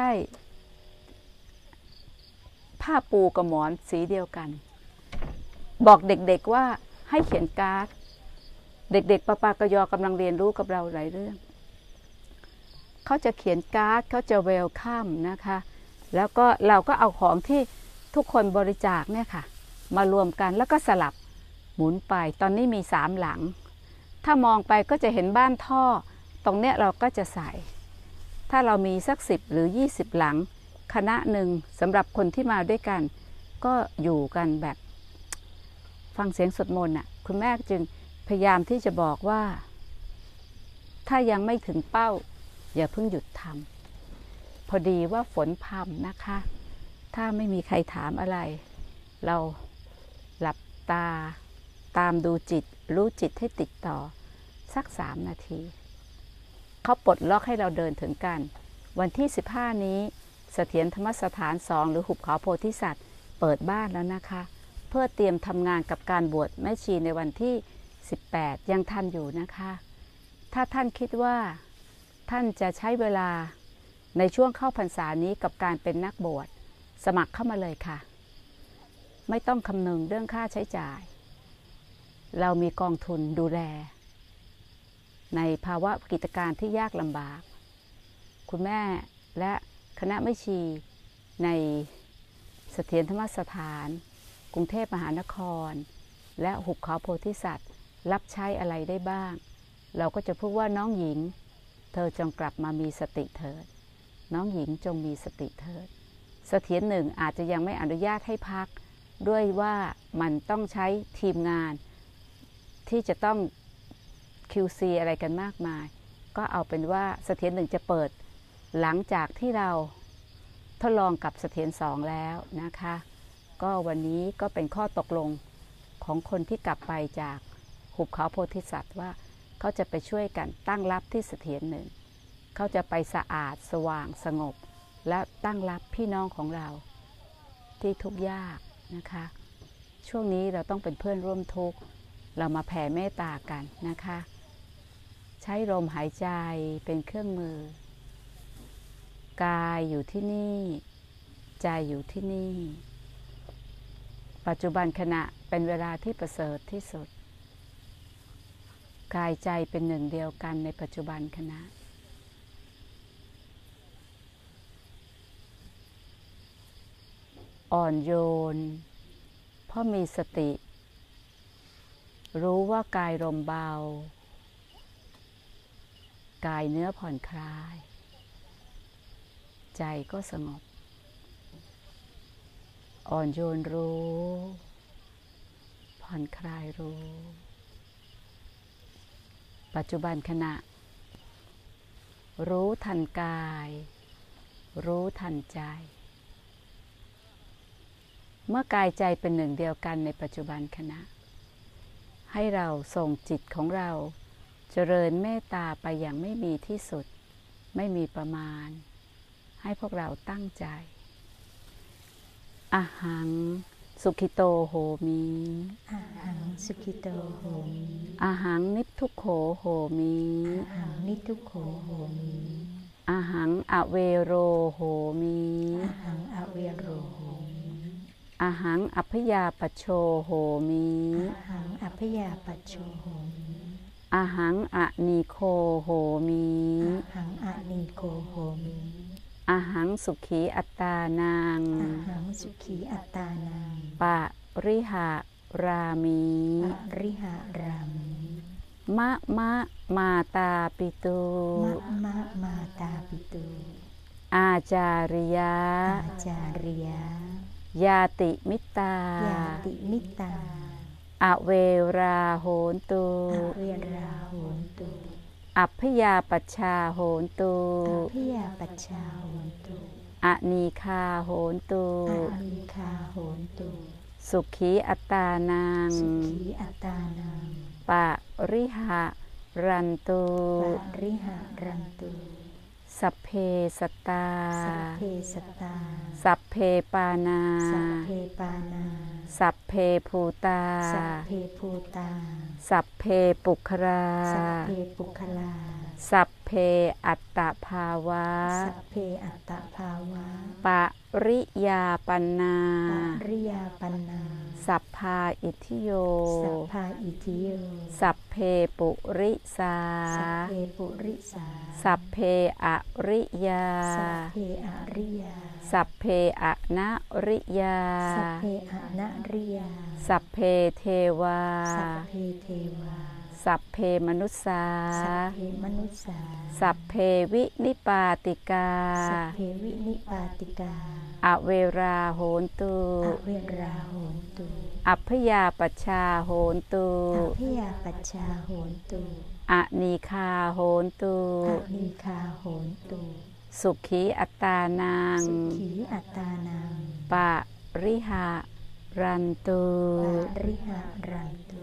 ผ้าปูกับหมอนสีเดียวกันบอกเด็กๆว่าให้เขียนการ์ดเด็กๆปะปากยอกำลังเรียนรู้กับเราหลายเรื่องเขาจะเขียนการ์ดเขาจะเวลคัมนะคะแล้วก็เราก็เอาของที่ทุกคนบริจาคเนี่ยค่ะมารวมกันแล้วก็สลับหมุนไปตอนนี้มีสามหลังถ้ามองไปก็จะเห็นบ้านท่อตรงเนี้ยเราก็จะใส่ถ้าเรามีสักสิบหรือยี่สิบหลังคณะหนึ่งสำหรับคนที่มาด้วยกันก็อยู่กันแบบฟังเสียงสวดมนต์น่ะคุณแม่จึงพยายามที่จะบอกว่าถ้ายังไม่ถึงเป้าอย่าเพิ่งหยุดทำพอดีว่าฝนพรำนะคะถ้าไม่มีใครถามอะไรเราหลับตาตามดูจิตรู้จิตให้ติดต่อสักสามนาทีเขาปลดล็อกให้เราเดินถึงกันวันที่สิบห้านี้เสถียรธรรมสถานสองหรือหุบเขาโพธิสัตว์เปิดบ้านแล้วนะคะเพื่อเตรียมทำงานกับการบวชแม่ชีในวันที่สิบแปดยังทันอยู่นะคะถ้าท่านคิดว่าท่านจะใช้เวลาในช่วงเข้าพรรษานี้กับการเป็นนักบวชสมัครเข้ามาเลยค่ะไม่ต้องคำนึงเรื่องค่าใช้จ่ายเรามีกองทุนดูแลในภาวะกิจการที่ยากลำบากคุณแม่และคณะแม่ชีในเสถียรธรรมสถานกรุงเทพมหานครและหุบเขาโพธิสัตว์รับใช้อะไรได้บ้างเราก็จะพูดว่าน้องหญิงเธอจงกลับมามีสติเถิดน้องหญิงจงมีสติเถิดเสถียรหนึ่งอาจจะยังไม่อนุญาตให้พักด้วยว่ามันต้องใช้ทีมงานที่จะต้อง คิว ซี อะไรกันมากมายก็เอาเป็นว่าเสถียรหนึ่งจะเปิดหลังจากที่เราทดลองกับเสถียรสองแล้วนะคะก็วันนี้ก็เป็นข้อตกลงของคนที่กลับไปจากหุบเขาโพธิสัตว์ว่าเขาจะไปช่วยกันตั้งรับที่เสถียรหนึ่งเขาจะไปสะอาดสว่างสงบและตั้งรับพี่น้องของเราที่ทุกข์ยากนะคะช่วงนี้เราต้องเป็นเพื่อนร่วมทุกข์เรามาแผ่เมตตากันนะคะใช้ลมหายใจเป็นเครื่องมือกายอยู่ที่นี่ใจอยู่ที่นี่ปัจจุบันขณะเป็นเวลาที่ประเสริฐที่สุดกายใจเป็นหนึ่งเดียวกันในปัจจุบันขณะอ่อนโยนเพราะมีสติรู้ว่ากายลมเบากายเนื้อผ่อนคลายใจก็สงบอ่อนโยนรู้ผ่อนคลายรู้ปัจจุบันขณะรู้ทันกายรู้ทันใจเมื่อกายใจเป็นหนึ่งเดียวกันในปัจจุบันขณะให้เราส่งจิตของเราเจริญเมตตาไปอย่างไม่มีที่สุดไม่มีประมาณให้พวกเราตั้งใจอะหังสุขิโตโหมิอะหังสุขิโตโหมิอะหังนิพทุโขโหมิอะหังนิทุโขโหมิอะหังอเวโรโหมิอะหังอเวโรโหมิอะหังอัพยาปโชโหมิอะหังอัพยาปโชโหมิอะหังอะนีโคโหมิอะหังอะนีโคโหมิอะหังสุขีอัตตานังอะหังสุขีอัตตานังปะริหารามิปะริหารามิมะมะมาตาปิตุมะมะมาตาปิตุอาจาริยาอาจาริยายาติมิตายาติมิตาอเวราโหนตุอเวราโหนตุอัพยาปัชชาโหนตุอัพยาปัชชาโหนตุอนีคาโหนตุอนีคาโหนตุสุขีอัตตานังสุขีอัตตานังปะริหะรันตุปะริหะรันตุสัพเพสัตตาสัพเพสัตตาสัพเพปานาสัพเพปานาสัพเพภูตาสัพเพภูตาสัพเพปุคลาสัพเพปุคลาสัพเพอัตตภาวะสัพเพอัตตภาวะปริยาปันนาปริยาปันนาสัพพาอิทิโยสัพพาอิทิโยสัพเพปุริสาสัพเพปุริสาสัพเพอริยาสัพเพอริยาสัพเพอนะริยาสัพเพอนะริยาสัพเพเทวาสัพเพเทวาสัพเพมนุสสาสัพเพมนุสสาสัพเพวินิปาติกาสัพเพวินิปาติกาอเวราโหนตุอเวราโหนตุอัพยาปัชชาโหนตุอัพยาปัชชาโหนตุอนีคาโหนตุอนีคาโหนตุสุขีอัตตานังสุขีอัตตานังปะริหะรันตุปะริหะรันตุ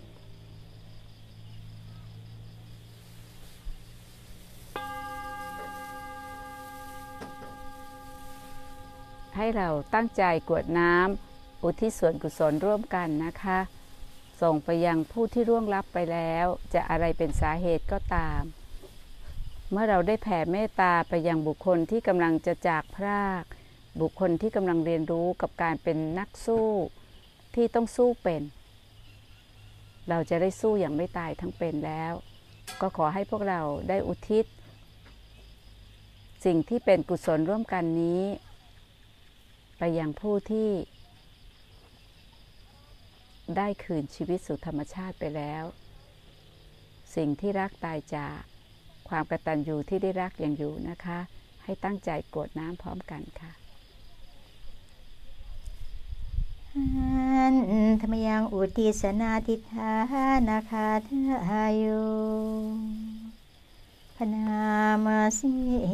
ให้เราตั้งใจกรวดน้ำอุทิศส่วนกุศลร่วมกันนะคะส่งไปยังผู้ที่ร่วงลับไปแล้วจะอะไรเป็นสาเหตุก็ตามเมื่อเราได้แผ่เมตตาไปยังบุคคลที่กำลังจะจากพรากบุคคลที่กำลังเรียนรู้กับการเป็นนักสู้ที่ต้องสู้เป็นเราจะได้สู้อย่างไม่ตายทั้งเป็นแล้วก็ขอให้พวกเราได้อุทิศสิ่งที่เป็นกุศลร่วมกันนี้ไปยังผู้ที่ได้คืนชีวิตสู่ธรรมชาติไปแล้วสิ่งที่รักตายจากความกตัญญูที่ได้รักยังอยู่นะคะให้ตั้งใจกรวดน้ำพร้อมกันค่ะธรรมยังอุทิศนาทิฏฐานาคาทายุพนามาสิ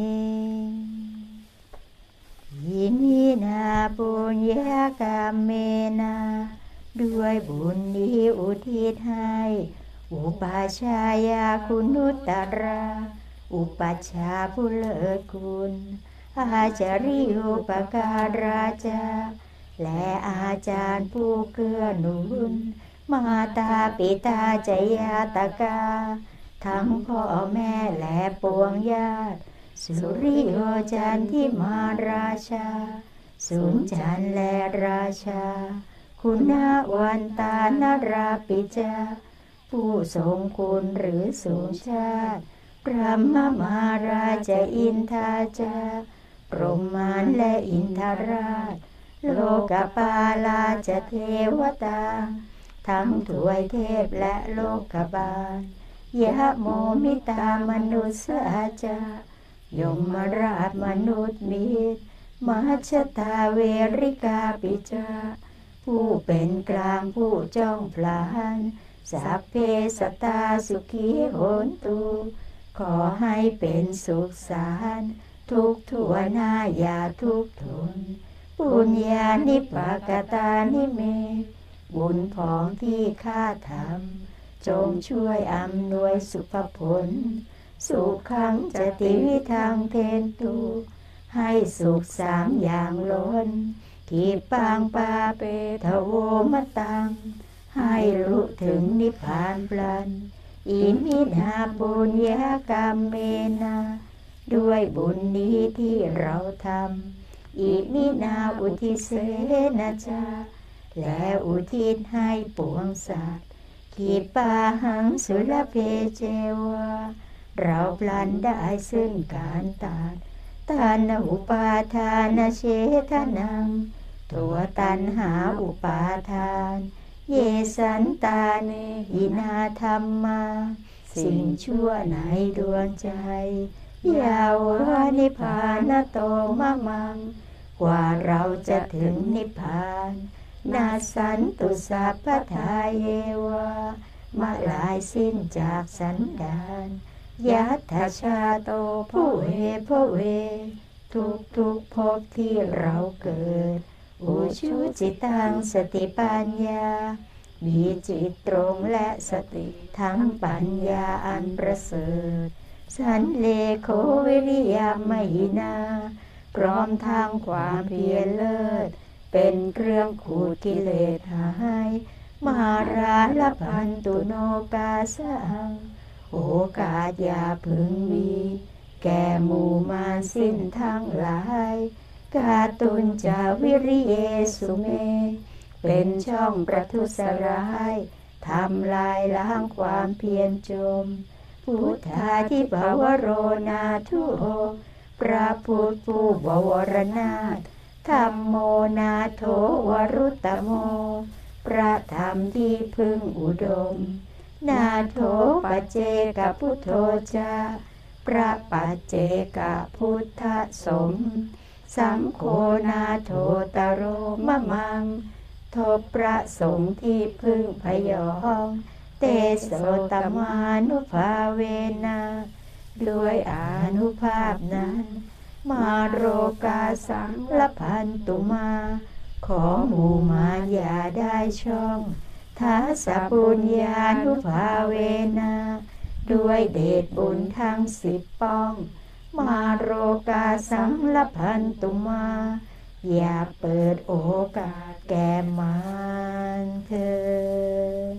ยินีนาปุญญากรรมเมนาด้วยบุญนี้อุทิศให้อุปาชายาคุณุตตราอุปัชฌาย์ผู้เลิศคุณอาจาริยุปการาจาและอาจารย์ผู้เกื้อหนุนมาตาปิตาจยาตกาทั้งพ่อแม่และปวงญาติสุริโยจันทิมาราชาสุนจันและราชาคุณวันตานราปิจาผู้ทรงคุณหรือสูงชาติพระมมาราชอินทาจาพรหมานและอินทราชโลกปาลาจเทวตาทั้งถวยเทพและโลกบาลยะโมมิตามนุสสาจายมราชมนุษย์มิตรมัชฌตาเวริกาปิจาผู้เป็นกลางผู้จ้องพลานสัพเพสัตตาสุขีโหนตุขอให้เป็นสุขสารทุกทั่วหน้าอย่าทุกทนปุญญานิปกตานิเมบุญผองที่ข้าทำจงช่วยอำนวยสุภผลสุขังจติวิทังเทนตุให้สุขสามอย่างล้นขีปังปาเปทโวมตังให้รู้ถึงนิพพานพลันอิมินาปุญญากรรมเมนาด้วยบุญนี้ที่เราทำอิมินาอุทิเสนะจาและอุทิศให้ปวงสัตว์ขีปาหังสุรเพเจวาเราพลันได้ซึ่งการตัดตานอุปาทานเชทนังตัวตัณหาอุปาทานเยสันตาเนหินาธรรมาสิ่งชั่วในดวงใจยาวานิพพานโตมะมังกว่าเราจะถึงนิพพานนาสันตุสัพพทาเยวามาลายสิ้นจากสันดานยัตถชาโตผู้เวผู้เวทุกทุกภพที่เราเกิดอุชุจิตังสติปัญญามีจิตตรงและสติทั้งปัญญาอันประเสริฐสันเลโควิริยามหินาพร้อมทางความเพียรเลิศเป็นเครื่องขูดกิเลสหายมหาราลพันตุโนกาสังโอกาสอย่าพึงมีแก่หมู่มารสิ้นทั้งหลายกาตุนจาวิริเยสุเมเป็นช่องประทุษร้ายทำลายล้างความเพียรจมพุทธาทิภวโรนาทุโอพระพุทธผู้บวรนาถธัมโมนาโถวรุตตโมพระธรรมที่พึงอุดมนาโถปัจเจกพุทโธจาพระปัจเจกพุทธสงฆ์สังโฆนาโถตโรมะมังทบพระสงฆ์ที่พึ่งพยองเตโสตมานุภาเวนะด้วยอานุภาพนั้นมาโรกาสังละพันตุมาขอหมู่มาอย่าได้ช่องทัสสะปุญญานุภาเวนะด้วยเดชบุญทั้งสิบป้องมาโรกาสังละพันตุมาอย่าเปิดโอกาสแก่มารเถิด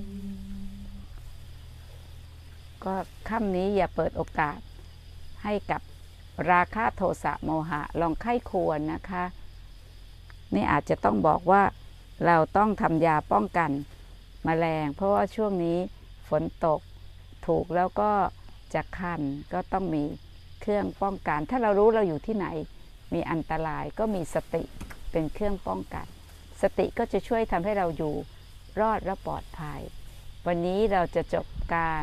ก็ค่ำนี้อย่าเปิดโอกาสให้กับราคะโทสะโมหะลองไข้ควรนะคะนี่อาจจะต้องบอกว่าเราต้องทำยาป้องกันแมลงเพราะว่าช่วงนี้ฝนตกถูกแล้วก็จะคันก็ต้องมีเครื่องป้องกันถ้าเรารู้เราอยู่ที่ไหนมีอันตรายก็มีสติเป็นเครื่องป้องกันสติก็จะช่วยทำให้เราอยู่รอดและปลอดภัยวันนี้เราจะจบการ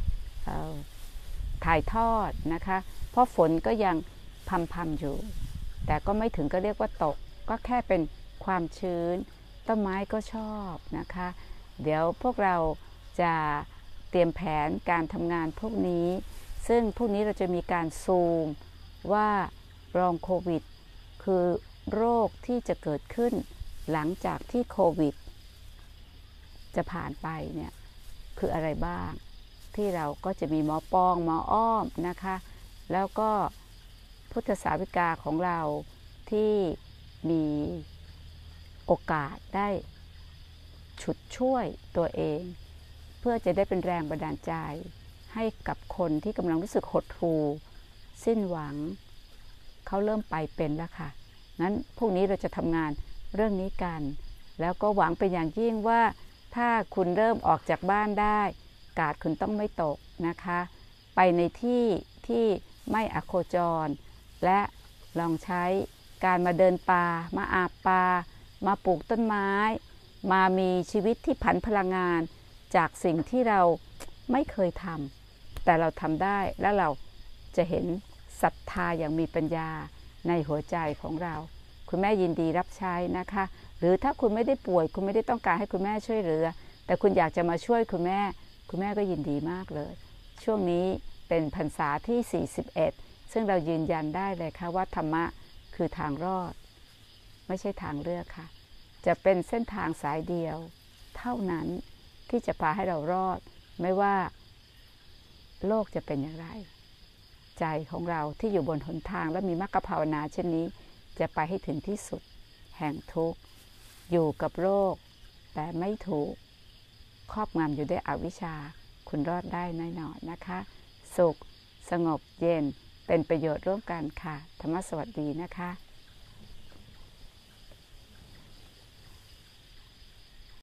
ถ่ายทอดนะคะเพราะฝนก็ยังพำๆอยู่แต่ก็ไม่ถึงก็เรียกว่าตกก็แค่เป็นความชื้นต้นไม้ก็ชอบนะคะเดี๋ยวพวกเราจะเตรียมแผนการทำงานพวกนี้ซึ่งพวกนี้เราจะมีการซูมว่าลองโควิดคือโรคที่จะเกิดขึ้นหลังจากที่โควิดจะผ่านไปเนี่ยคืออะไรบ้างที่เราก็จะมีหมอปองหมออ้อมนะคะแล้วก็พุทธศาวิกาของเราที่มีโอกาสได้ฉุดช่วยตัวเองเพื่อจะได้เป็นแรงบันดาลใจให้กับคนที่กำลังรู้สึกหดหู่สิ้นหวังเขาเริ่มไปเป็นแล้วค่ะงั้นพวกนี้เราจะทำงานเรื่องนี้กันแล้วก็หวังเป็นอย่างยิ่งว่าถ้าคุณเริ่มออกจากบ้านได้กาดคุณต้องไม่ตกนะคะไปในที่ที่ไม่อโคจรและลองใช้การมาเดินป่ามาอาบป่ามาปลูกต้นไม้มามีชีวิตที่ผันพลังงานจากสิ่งที่เราไม่เคยทำแต่เราทำได้และเราจะเห็นศรัทธาอย่างมีปัญญาในหัวใจของเราคุณแม่ยินดีรับใช้นะคะหรือถ้าคุณไม่ได้ป่วยคุณไม่ได้ต้องการให้คุณแม่ช่วยเหลือแต่คุณอยากจะมาช่วยคุณแม่คุณแม่ก็ยินดีมากเลยช่วงนี้เป็นพรรษาที่สี่สิบเอ็ดซึ่งเรายืนยันได้เลยค่ะว่าธรรมะคือทางรอดไม่ใช่ทางเลือกค่ะจะเป็นเส้นทางสายเดียวเท่านั้นที่จะพาให้เรารอดไม่ว่าโลกจะเป็นอย่างไรใจของเราที่อยู่บนหนทางและมีมรรคภาวนาเช่นนี้จะไปให้ถึงที่สุดแห่งทุกข์อยู่กับโรคแต่ไม่ถูกครอบงำอยู่ด้วยอวิชชาคุณรอดได้แน่นอนนะคะสุขสงบเย็นเป็นประโยชน์ร่วมกันค่ะธรรมสวัสดีนะคะ